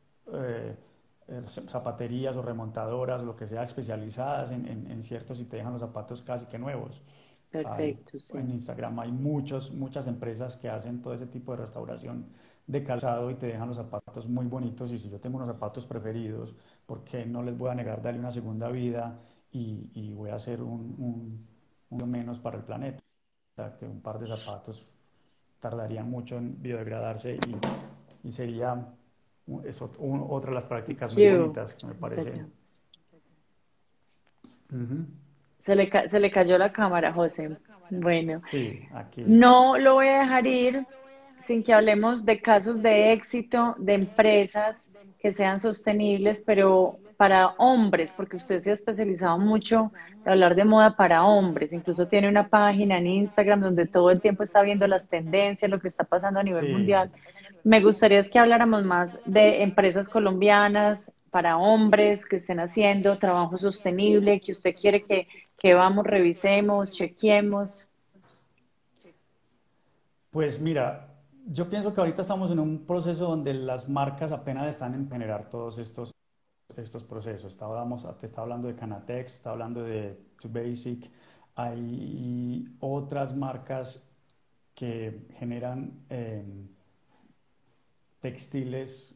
zapaterías o remontadoras, lo que sea, especializadas en ciertos y te dejan los zapatos casi que nuevos. Perfecto, sí. En Instagram hay muchas empresas que hacen todo ese tipo de restauración de calzado y te dejan los zapatos muy bonitos. Y si yo tengo unos zapatos preferidos, ¿por qué no les voy a negar darle una segunda vida y voy a hacer un menos para el planeta? O sea, que un par de zapatos tardarían mucho en biodegradarse y sería otra de las prácticas muy Q. bonitas que me parece. Ujú. Se le cayó la cámara, José. Bueno, Sí, aquí. no lo voy a dejar ir sin que hablemos de casos de éxito de empresas que sean sostenibles, pero para hombres, porque usted se ha especializado mucho en hablar de moda para hombres. Incluso tiene una página en Instagram donde todo el tiempo está viendo las tendencias, lo que está pasando a nivel Sí, mundial. Me gustaría es que habláramos más de empresas colombianas para hombres que estén haciendo trabajo sostenible, que usted quiere que vamos, revisemos, chequeemos. pues mira, yo pienso que ahorita estamos en un proceso donde las marcas apenas están en generar todos estos procesos. Te estaba hablando de Canatex, estaba hablando de Too Basic. Hay otras marcas que generan textiles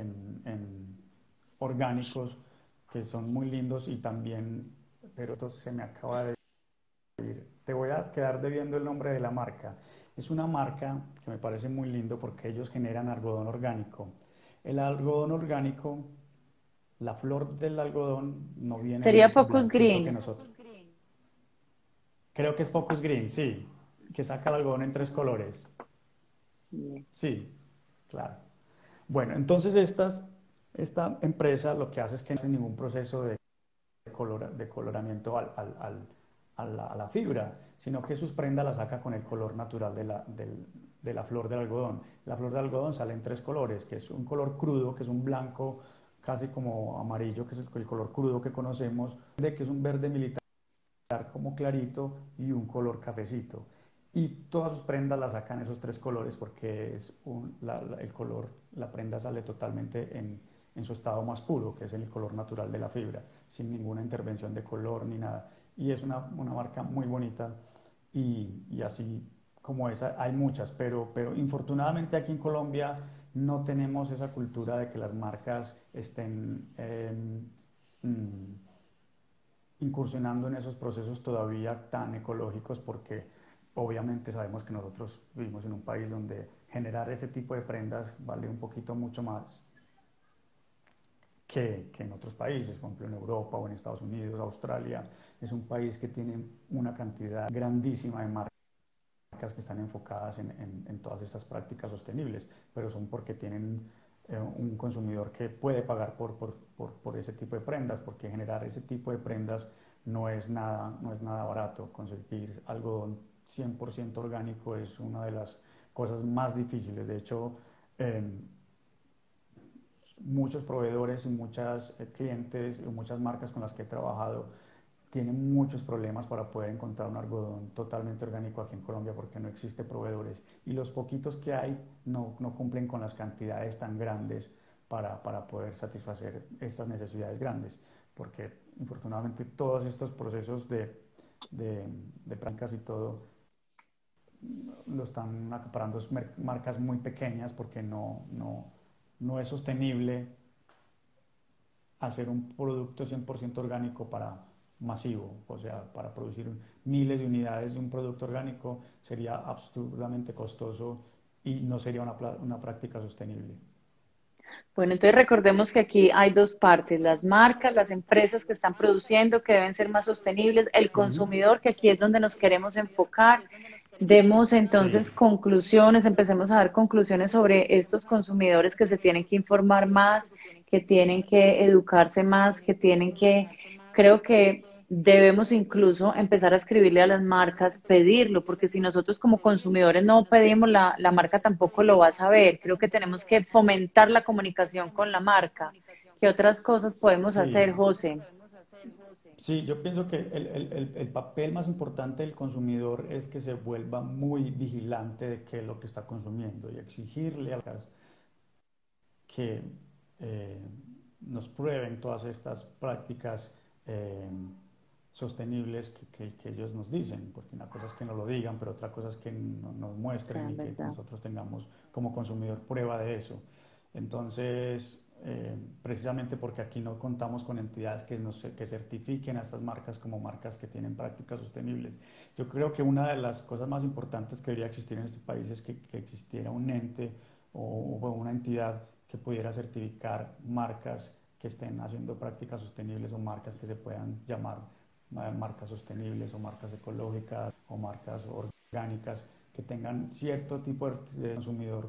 orgánicos que son muy lindos y también, pero esto se me acaba de ir. Te voy a quedar debiendo el nombre de la marca. Es una marca que me parece muy lindo porque ellos generan algodón orgánico. El algodón orgánico, la flor del algodón no viene Sería del Focus blanquito que Green. nosotros. Creo que es Focus Green, sí, que saca el algodón en tres colores. Sí, claro. Bueno, entonces esta empresa lo que hace es que no hace ningún proceso de coloramiento a la fibra, sino que sus prendas las saca con el color natural de la flor del algodón. La flor del algodón sale en tres colores, que es un color crudo, que es un blanco casi como amarillo, que es el color crudo que conocemos, de que es un verde militar como clarito y un color cafecito. Y todas sus prendas las sacan esos tres colores porque el color, la prenda sale totalmente en su estado más puro, que es el color natural de la fibra, sin ninguna intervención de color ni nada. Y es una marca muy bonita y así como esa hay muchas, pero infortunadamente aquí en Colombia no tenemos esa cultura de que las marcas estén incursionando en esos procesos todavía tan ecológicos porque obviamente sabemos que nosotros vivimos en un país donde generar ese tipo de prendas vale un poquito mucho más que en otros países, por ejemplo en Europa o en Estados Unidos, Australia. Es un país que tiene una cantidad grandísima de marcas que están enfocadas en todas estas prácticas sostenibles, pero son porque tienen un consumidor que puede pagar por ese tipo de prendas, porque generar ese tipo de prendas no es nada barato. Conseguir algodón 100% orgánico es una de las cosas más difíciles. De hecho, eh, muchos proveedores y muchos clientes y muchas marcas con las que he trabajado tienen muchos problemas para poder encontrar un algodón totalmente orgánico aquí en Colombia porque no existe proveedores y los poquitos que hay no cumplen con las cantidades tan grandes para poder satisfacer estas necesidades grandes. porque infortunadamente todos estos procesos de prácticas y todo lo están acaparando marcas muy pequeñas porque no es sostenible hacer un producto 100% orgánico para masivo, o sea, para producir miles de unidades de un producto orgánico sería absurdamente costoso y no sería una práctica sostenible. Bueno, entonces recordemos que aquí hay dos partes, las marcas, las empresas que están produciendo, que deben ser más sostenibles, el Ujú. consumidor, que aquí es donde nos queremos enfocar. Demos Sí, entonces conclusiones, empecemos a dar conclusiones sobre estos consumidores que se tienen que informar más, que tienen que educarse más, que tienen que, creo que debemos incluso empezar a escribirle a las marcas, pedirlo, porque si nosotros como consumidores no pedimos, la marca tampoco lo va a saber. Creo que tenemos que fomentar la comunicación con la marca. ¿Qué otras cosas podemos sí. hacer, José? Sí, yo pienso que el papel más importante del consumidor es que se vuelva muy vigilante de qué es lo que está consumiendo y exigirle a las que eh, nos prueben todas estas prácticas eh, sostenibles que ellos nos dicen, porque una cosa es que nos lo digan, pero otra cosa es que nos O sea, muestren y en que verdad. nosotros tengamos como consumidor prueba de eso. Entonces, precisamente porque aquí no contamos con entidades que certifiquen a estas marcas como marcas que tienen prácticas sostenibles. Yo creo que una de las cosas más importantes que debería existir en este país es que existiera un ente o una entidad que pudiera certificar marcas que estén haciendo prácticas sostenibles o marcas que se puedan llamar marcas sostenibles o marcas ecológicas o marcas orgánicas que tengan cierto tipo de consumidor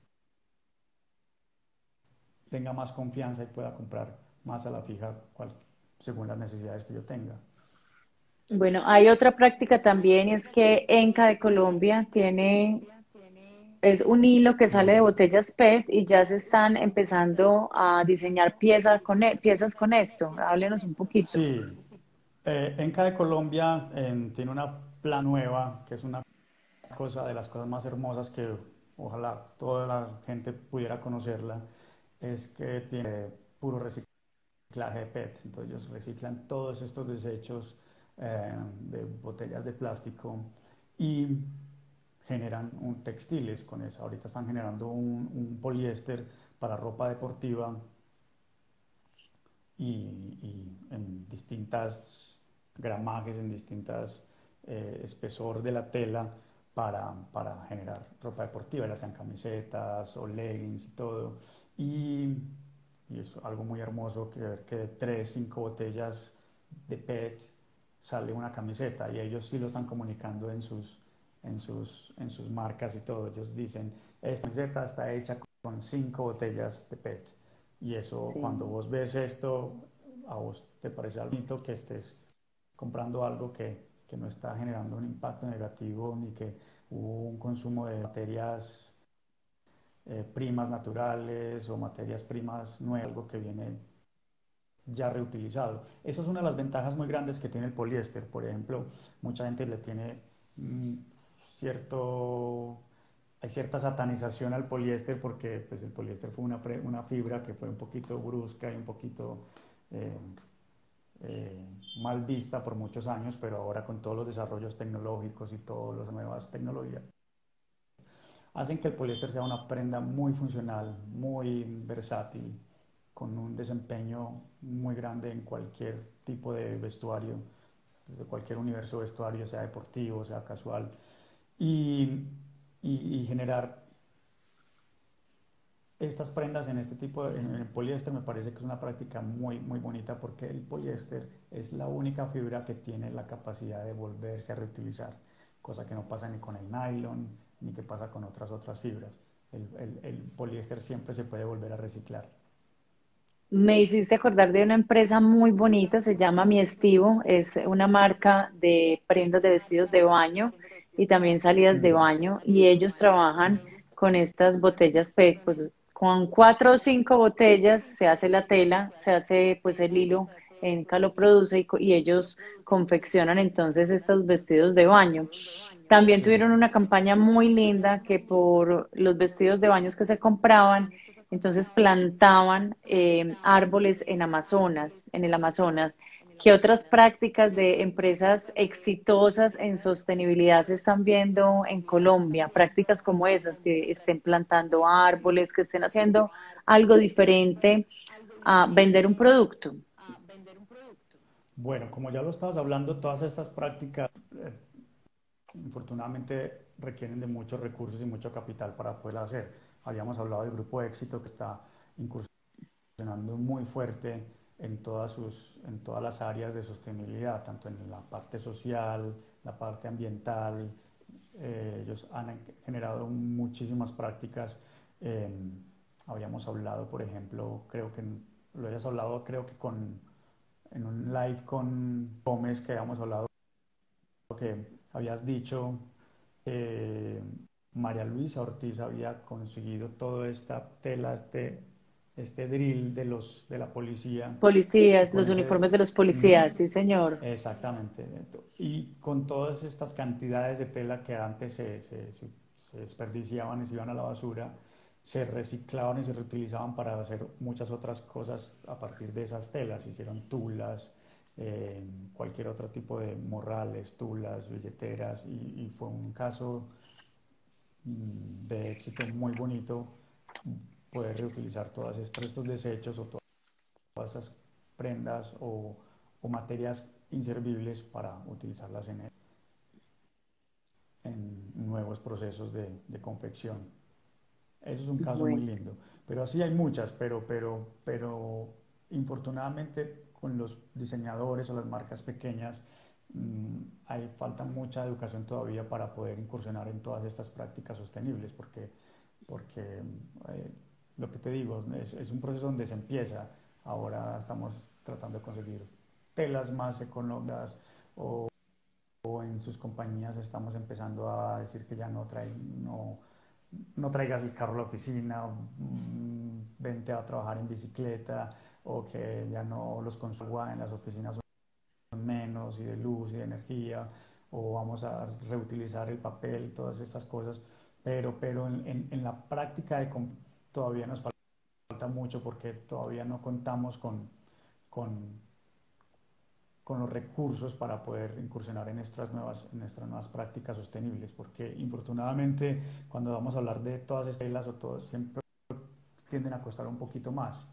tenga más confianza y pueda comprar más a la fija según las necesidades que yo tenga. Bueno, hay otra práctica también y es que Enca de Colombia tiene, es un hilo que sale de Mm. botellas PET y ya se están empezando a diseñar piezas con esto. Háblenos un poquito. Sí, Enca de Colombia tiene una plan nueva que es una cosa de las cosas más hermosas que ojalá toda la gente pudiera conocerla, es que tiene puro reciclaje de PETs. Entonces ellos reciclan todos estos desechos de botellas de plástico y generan textiles con eso. Ahorita están generando un poliéster para ropa deportiva y en distintas gramajes, en distintas espesor de la tela para generar ropa deportiva, ya sean camisetas o leggings y todo. Y, y es algo muy hermoso que ver que de 3, 5 botellas de PET sale una camiseta y ellos sí lo están comunicando en sus marcas y todo. Ellos dicen, esta camiseta está hecha con 5 botellas de PET. Y eso, cuando Sí. vos ves esto, a vos te parece algo bonito que estés comprando algo que no está generando un impacto negativo ni que hubo un consumo de materias primas naturales o materias primas nuevas, algo que viene ya reutilizado. Esa es una de las ventajas muy grandes que tiene el poliéster. Por ejemplo, mucha gente le tiene mm, cierto hay cierta satanización al poliéster porque pues, el poliéster fue una fibra que fue un poquito brusca y un poquito eh, mal vista por muchos años, pero ahora con todos los desarrollos tecnológicos y todas las nuevas tecnologías, hacen que el poliéster sea una prenda muy funcional, muy versátil, con un desempeño muy grande en cualquier tipo de vestuario, de cualquier universo de vestuario, sea deportivo, sea casual, y, y generar estas prendas en este tipo en el poliéster me parece que es una práctica muy muy bonita porque el poliéster es la única fibra que tiene la capacidad de volverse a reutilizar, cosa que no pasa ni con el nylon ni que pasa con otras fibras. El poliéster siempre se puede volver a reciclar. Me hiciste acordar de una empresa muy bonita, se llama Mi Estivo, es una marca de prendas de vestidos de baño y también salidas de Mm, baño y ellos trabajan con estas botellas PET, pues con 4 o 5 botellas se hace la tela, se hace pues el hilo, Enca lo produce y ellos confeccionan entonces estos vestidos de baño. También sí. tuvieron una campaña muy linda que por los vestidos de baños que se compraban entonces plantaban árboles en el Amazonas. ¿Qué otras prácticas de empresas exitosas en sostenibilidad se están viendo en Colombia? Prácticas como esas, que estén plantando árboles, que estén haciendo algo diferente a vender un producto. Bueno, como ya lo estabas hablando, todas estas prácticas infortunadamente requieren de muchos recursos y mucho capital para poder hacer. Habíamos hablado del grupo de éxito que está incursionando muy fuerte en todas las áreas de sostenibilidad, tanto en la parte social, la parte ambiental. Ellos han generado muchísimas prácticas. eh, Habíamos hablado, por ejemplo, creo que lo hayas hablado, creo que en un live con Gómez, que habíamos hablado, que habías dicho que María Luisa Ortiz había conseguido toda esta tela, este drill de la policía, y Policías, con los ese, uniformes de los ujú, policías, sí, señor. exactamente, y con todas estas cantidades de tela que antes se desperdiciaban y se iban a la basura, se reciclaban y se reutilizaban para hacer muchas otras cosas a partir de esas telas. Hicieron tulas, cualquier otro tipo de morrales, tulas, billeteras, y fue un caso de éxito muy bonito poder reutilizar todos estos desechos o todas esas prendas o materias inservibles para utilizarlas en nuevos procesos de confección. Eso es un caso muy Bueno. lindo. Pero así hay muchas, pero infortunadamente con los diseñadores o las marcas pequeñas hay falta mucha educación todavía para poder incursionar en todas estas prácticas sostenibles, porque lo que te digo, es un proceso donde se empieza. Ahora estamos tratando de conseguir telas más económicas o en sus compañías estamos empezando a decir que ya no traigas el carro a la oficina, vente a trabajar en bicicleta, o que ya no los consumos en las oficinas son menos, y de luz y de energía, o vamos a reutilizar el papel, todas estas cosas, pero en la práctica todavía nos falta mucho porque todavía no contamos con con los recursos para poder incursionar en nuestras nuevas prácticas sostenibles, porque infortunadamente cuando vamos a hablar de todas estas telas o todos, siempre tienden a costar un poquito más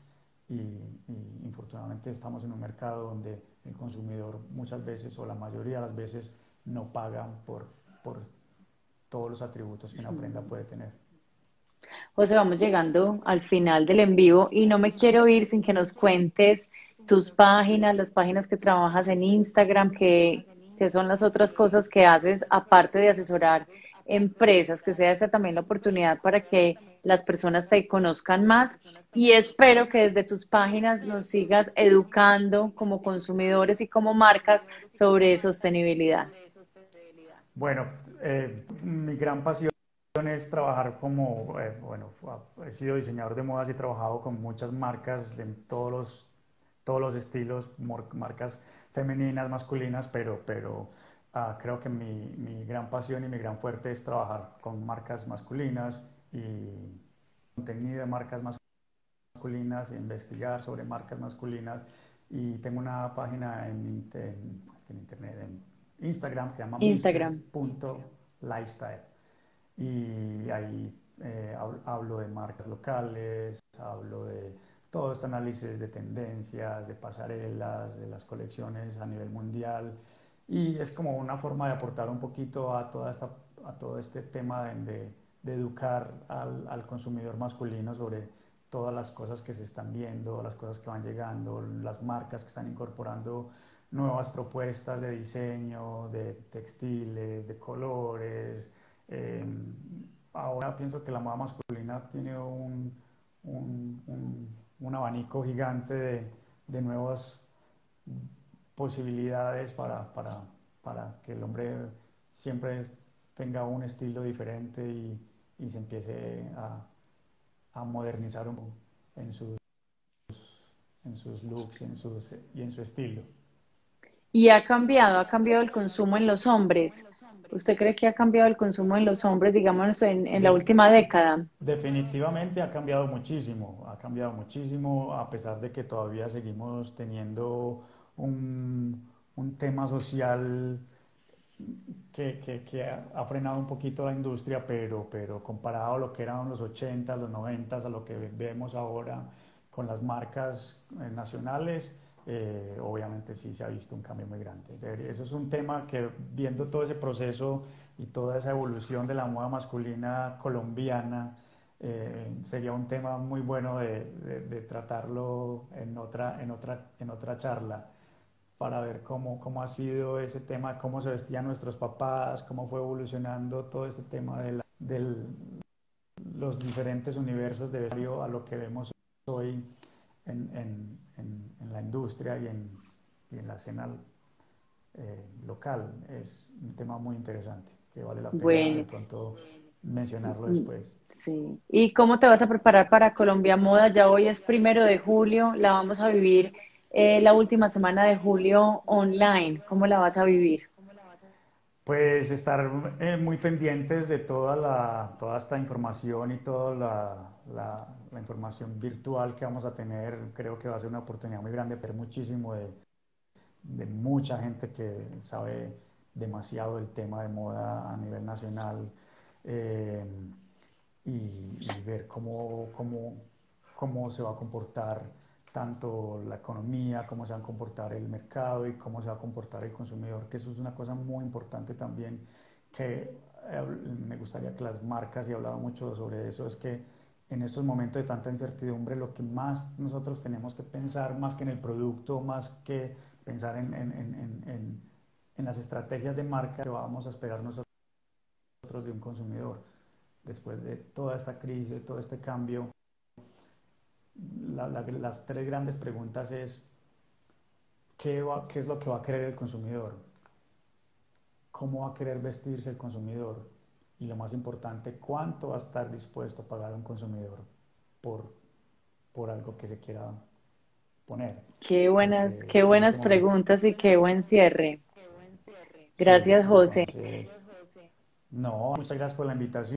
y infortunadamente estamos en un mercado donde el consumidor muchas veces o la mayoría de las veces no paga por todos los atributos que una prenda puede tener. José, vamos llegando al final del en vivo y no me quiero ir sin que nos cuentes tus páginas, las páginas que trabajas en Instagram, que son las otras cosas que haces aparte de asesorar empresas, que sea esta también la oportunidad para que las personas te conozcan más y espero que desde tus páginas nos sigas educando como consumidores y como marcas sobre sostenibilidad. Bueno, mi gran pasión es trabajar como, bueno, he sido diseñador de modas y he trabajado con muchas marcas de todos los estilos, marcas femeninas, masculinas, pero creo que mi gran pasión y mi gran fuerte es trabajar con marcas masculinas y contenido de marcas masculinas, e investigar sobre marcas masculinas. Y tengo una página es que en internet, en Instagram, que se llama Instagram. mister.lifestyle. Y ahí hablo de marcas locales, hablo de todo este análisis de tendencias, de pasarelas, de las colecciones a nivel mundial. Y es como una forma de aportar un poquito a todo este tema de educar al consumidor masculino sobre todas las cosas que se están viendo, las cosas que van llegando, las marcas que están incorporando nuevas propuestas de diseño, de textiles, de colores. Eh, Ahora pienso que la moda masculina tiene un abanico gigante de nuevas posibilidades para que el hombre siempre tenga un estilo diferente y se empiece a modernizar un poco en en sus looks y en su estilo. Y ha cambiado el consumo en los hombres. ¿Usted cree que ha cambiado el consumo en los hombres, digamos, en la Def- última década? Definitivamente ha cambiado muchísimo, a pesar de que todavía seguimos teniendo un tema social que ha frenado un poquito la industria, pero comparado a lo que eran los 80, los 90, a lo que vemos ahora con las marcas nacionales, obviamente sí se ha visto un cambio muy grande. Eso es un tema que, viendo todo ese proceso y toda esa evolución de la moda masculina colombiana, sería un tema muy bueno de tratarlo en otra charla, para ver cómo ha sido ese tema, cómo se vestían nuestros papás, cómo fue evolucionando todo este tema de los diferentes universos de vestuario a lo que vemos hoy en la industria y en la escena local. Es un tema muy interesante que vale la pena de Bueno, pronto mencionarlo mm, después. sí. ¿Y cómo te vas a preparar para Colombia Moda? Ya hoy es 1 de julio, la vamos a vivir la última semana de julio online. ¿Cómo la vas a vivir? Pues estar muy pendientes de toda esta información y toda la información virtual que vamos a tener. Creo que va a ser una oportunidad muy grande, pero muchísimo de mucha gente que sabe demasiado del tema de moda a nivel nacional, eh, y ver cómo se va a comportar tanto la economía, cómo se va a comportar el mercado y cómo se va a comportar el consumidor, que eso es una cosa muy importante también, que me gustaría que las marcas, y he hablado mucho sobre eso, es que en estos momentos de tanta incertidumbre, lo que más nosotros tenemos que pensar, más que en el producto, más que pensar en las estrategias de marca que vamos a esperar nosotros de un consumidor. Después de toda esta crisis, de todo este cambio, las tres grandes preguntas es: ¿qué es lo que va a querer el consumidor? ¿Cómo va a querer vestirse el consumidor? Y lo más importante, ¿cuánto va a estar dispuesto a pagar un consumidor por, por algo que se quiera poner? Porque Qué en este buenas momento, preguntas y qué buen cierre. sí, Gracias, José. entonces, no, muchas gracias por la invitación.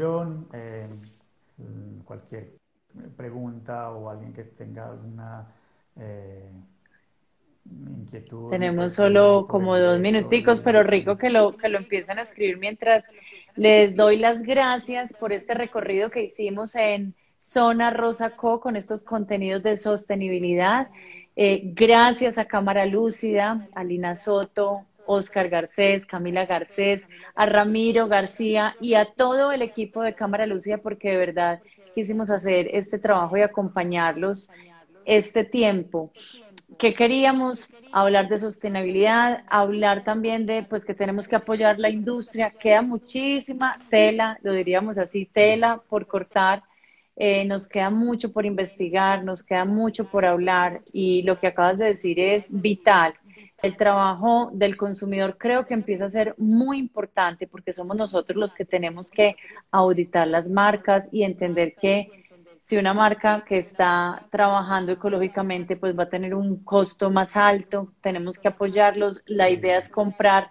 Cualquier pregunta o alguien que tenga alguna eh, inquietud me puede Tenemos escribir solo por como el dos directo minuticos, pero rico que lo empiezan a escribir mientras les doy las gracias por este recorrido que hicimos en Zona Rosa Co con estos contenidos de sostenibilidad. Gracias a Cámara Lúcida, a Lina Soto, Oscar Garcés, Camila Garcés, a Ramiro García y a todo el equipo de Cámara Lúcida, porque de verdad quisimos hacer este trabajo y acompañarlos este tiempo. ¿Qué queríamos? Hablar de sostenibilidad, hablar también de pues que tenemos que apoyar la industria. Queda muchísima tela, lo diríamos así, Sí, tela por cortar. Nos queda mucho por investigar, nos queda mucho por hablar y lo que acabas de decir es vital. El trabajo del consumidor creo que empieza a ser muy importante porque somos nosotros los que tenemos que auditar las marcas y entender que si una marca que está trabajando ecológicamente pues va a tener un costo más alto, tenemos que apoyarlos. La sí, idea es comprar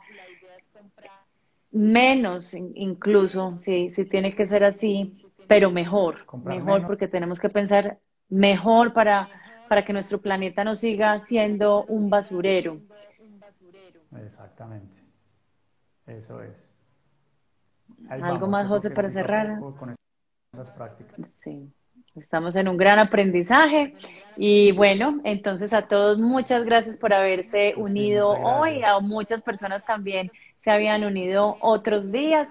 menos, incluso, si tiene que ser así, pero mejor, comprar mejor menos. porque tenemos que pensar mejor para que nuestro planeta no siga siendo un basurero. Exactamente, eso es. Ahí ¿Algo vamos, más, yo creo José, que para poquito a cerrar? poco con esas prácticas. Sí, estamos en un gran aprendizaje y bueno, entonces a todos muchas gracias por haberse Sí, unido muchas hoy, gracias. a muchas personas también se habían unido otros días.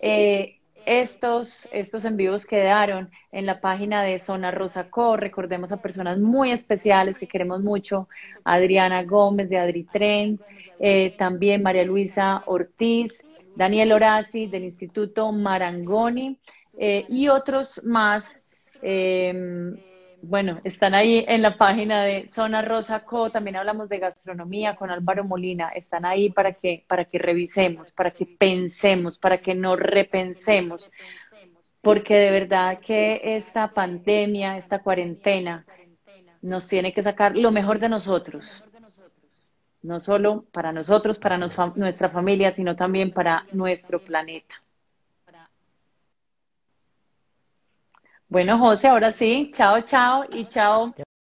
Estos en vivos quedaron en la página de Zona Rosa Co. Recordemos a personas muy especiales que queremos mucho, Adriana Gómez de Adri Trends, también María Luisa Ortiz, Daniel Horaci del Instituto Marangoni y otros más. eh, bueno, están ahí en la página de Zona Rosa Co. También hablamos de gastronomía con Álvaro Molina. Están ahí para que revisemos, para que pensemos, para que nos repensemos, porque de verdad que esta pandemia, esta cuarentena, nos tiene que sacar lo mejor de nosotros. no solo para nosotros, para Así es. nuestra familia, sino también para nuestro planeta. Bueno, José, ahora sí, chao, chao y chao.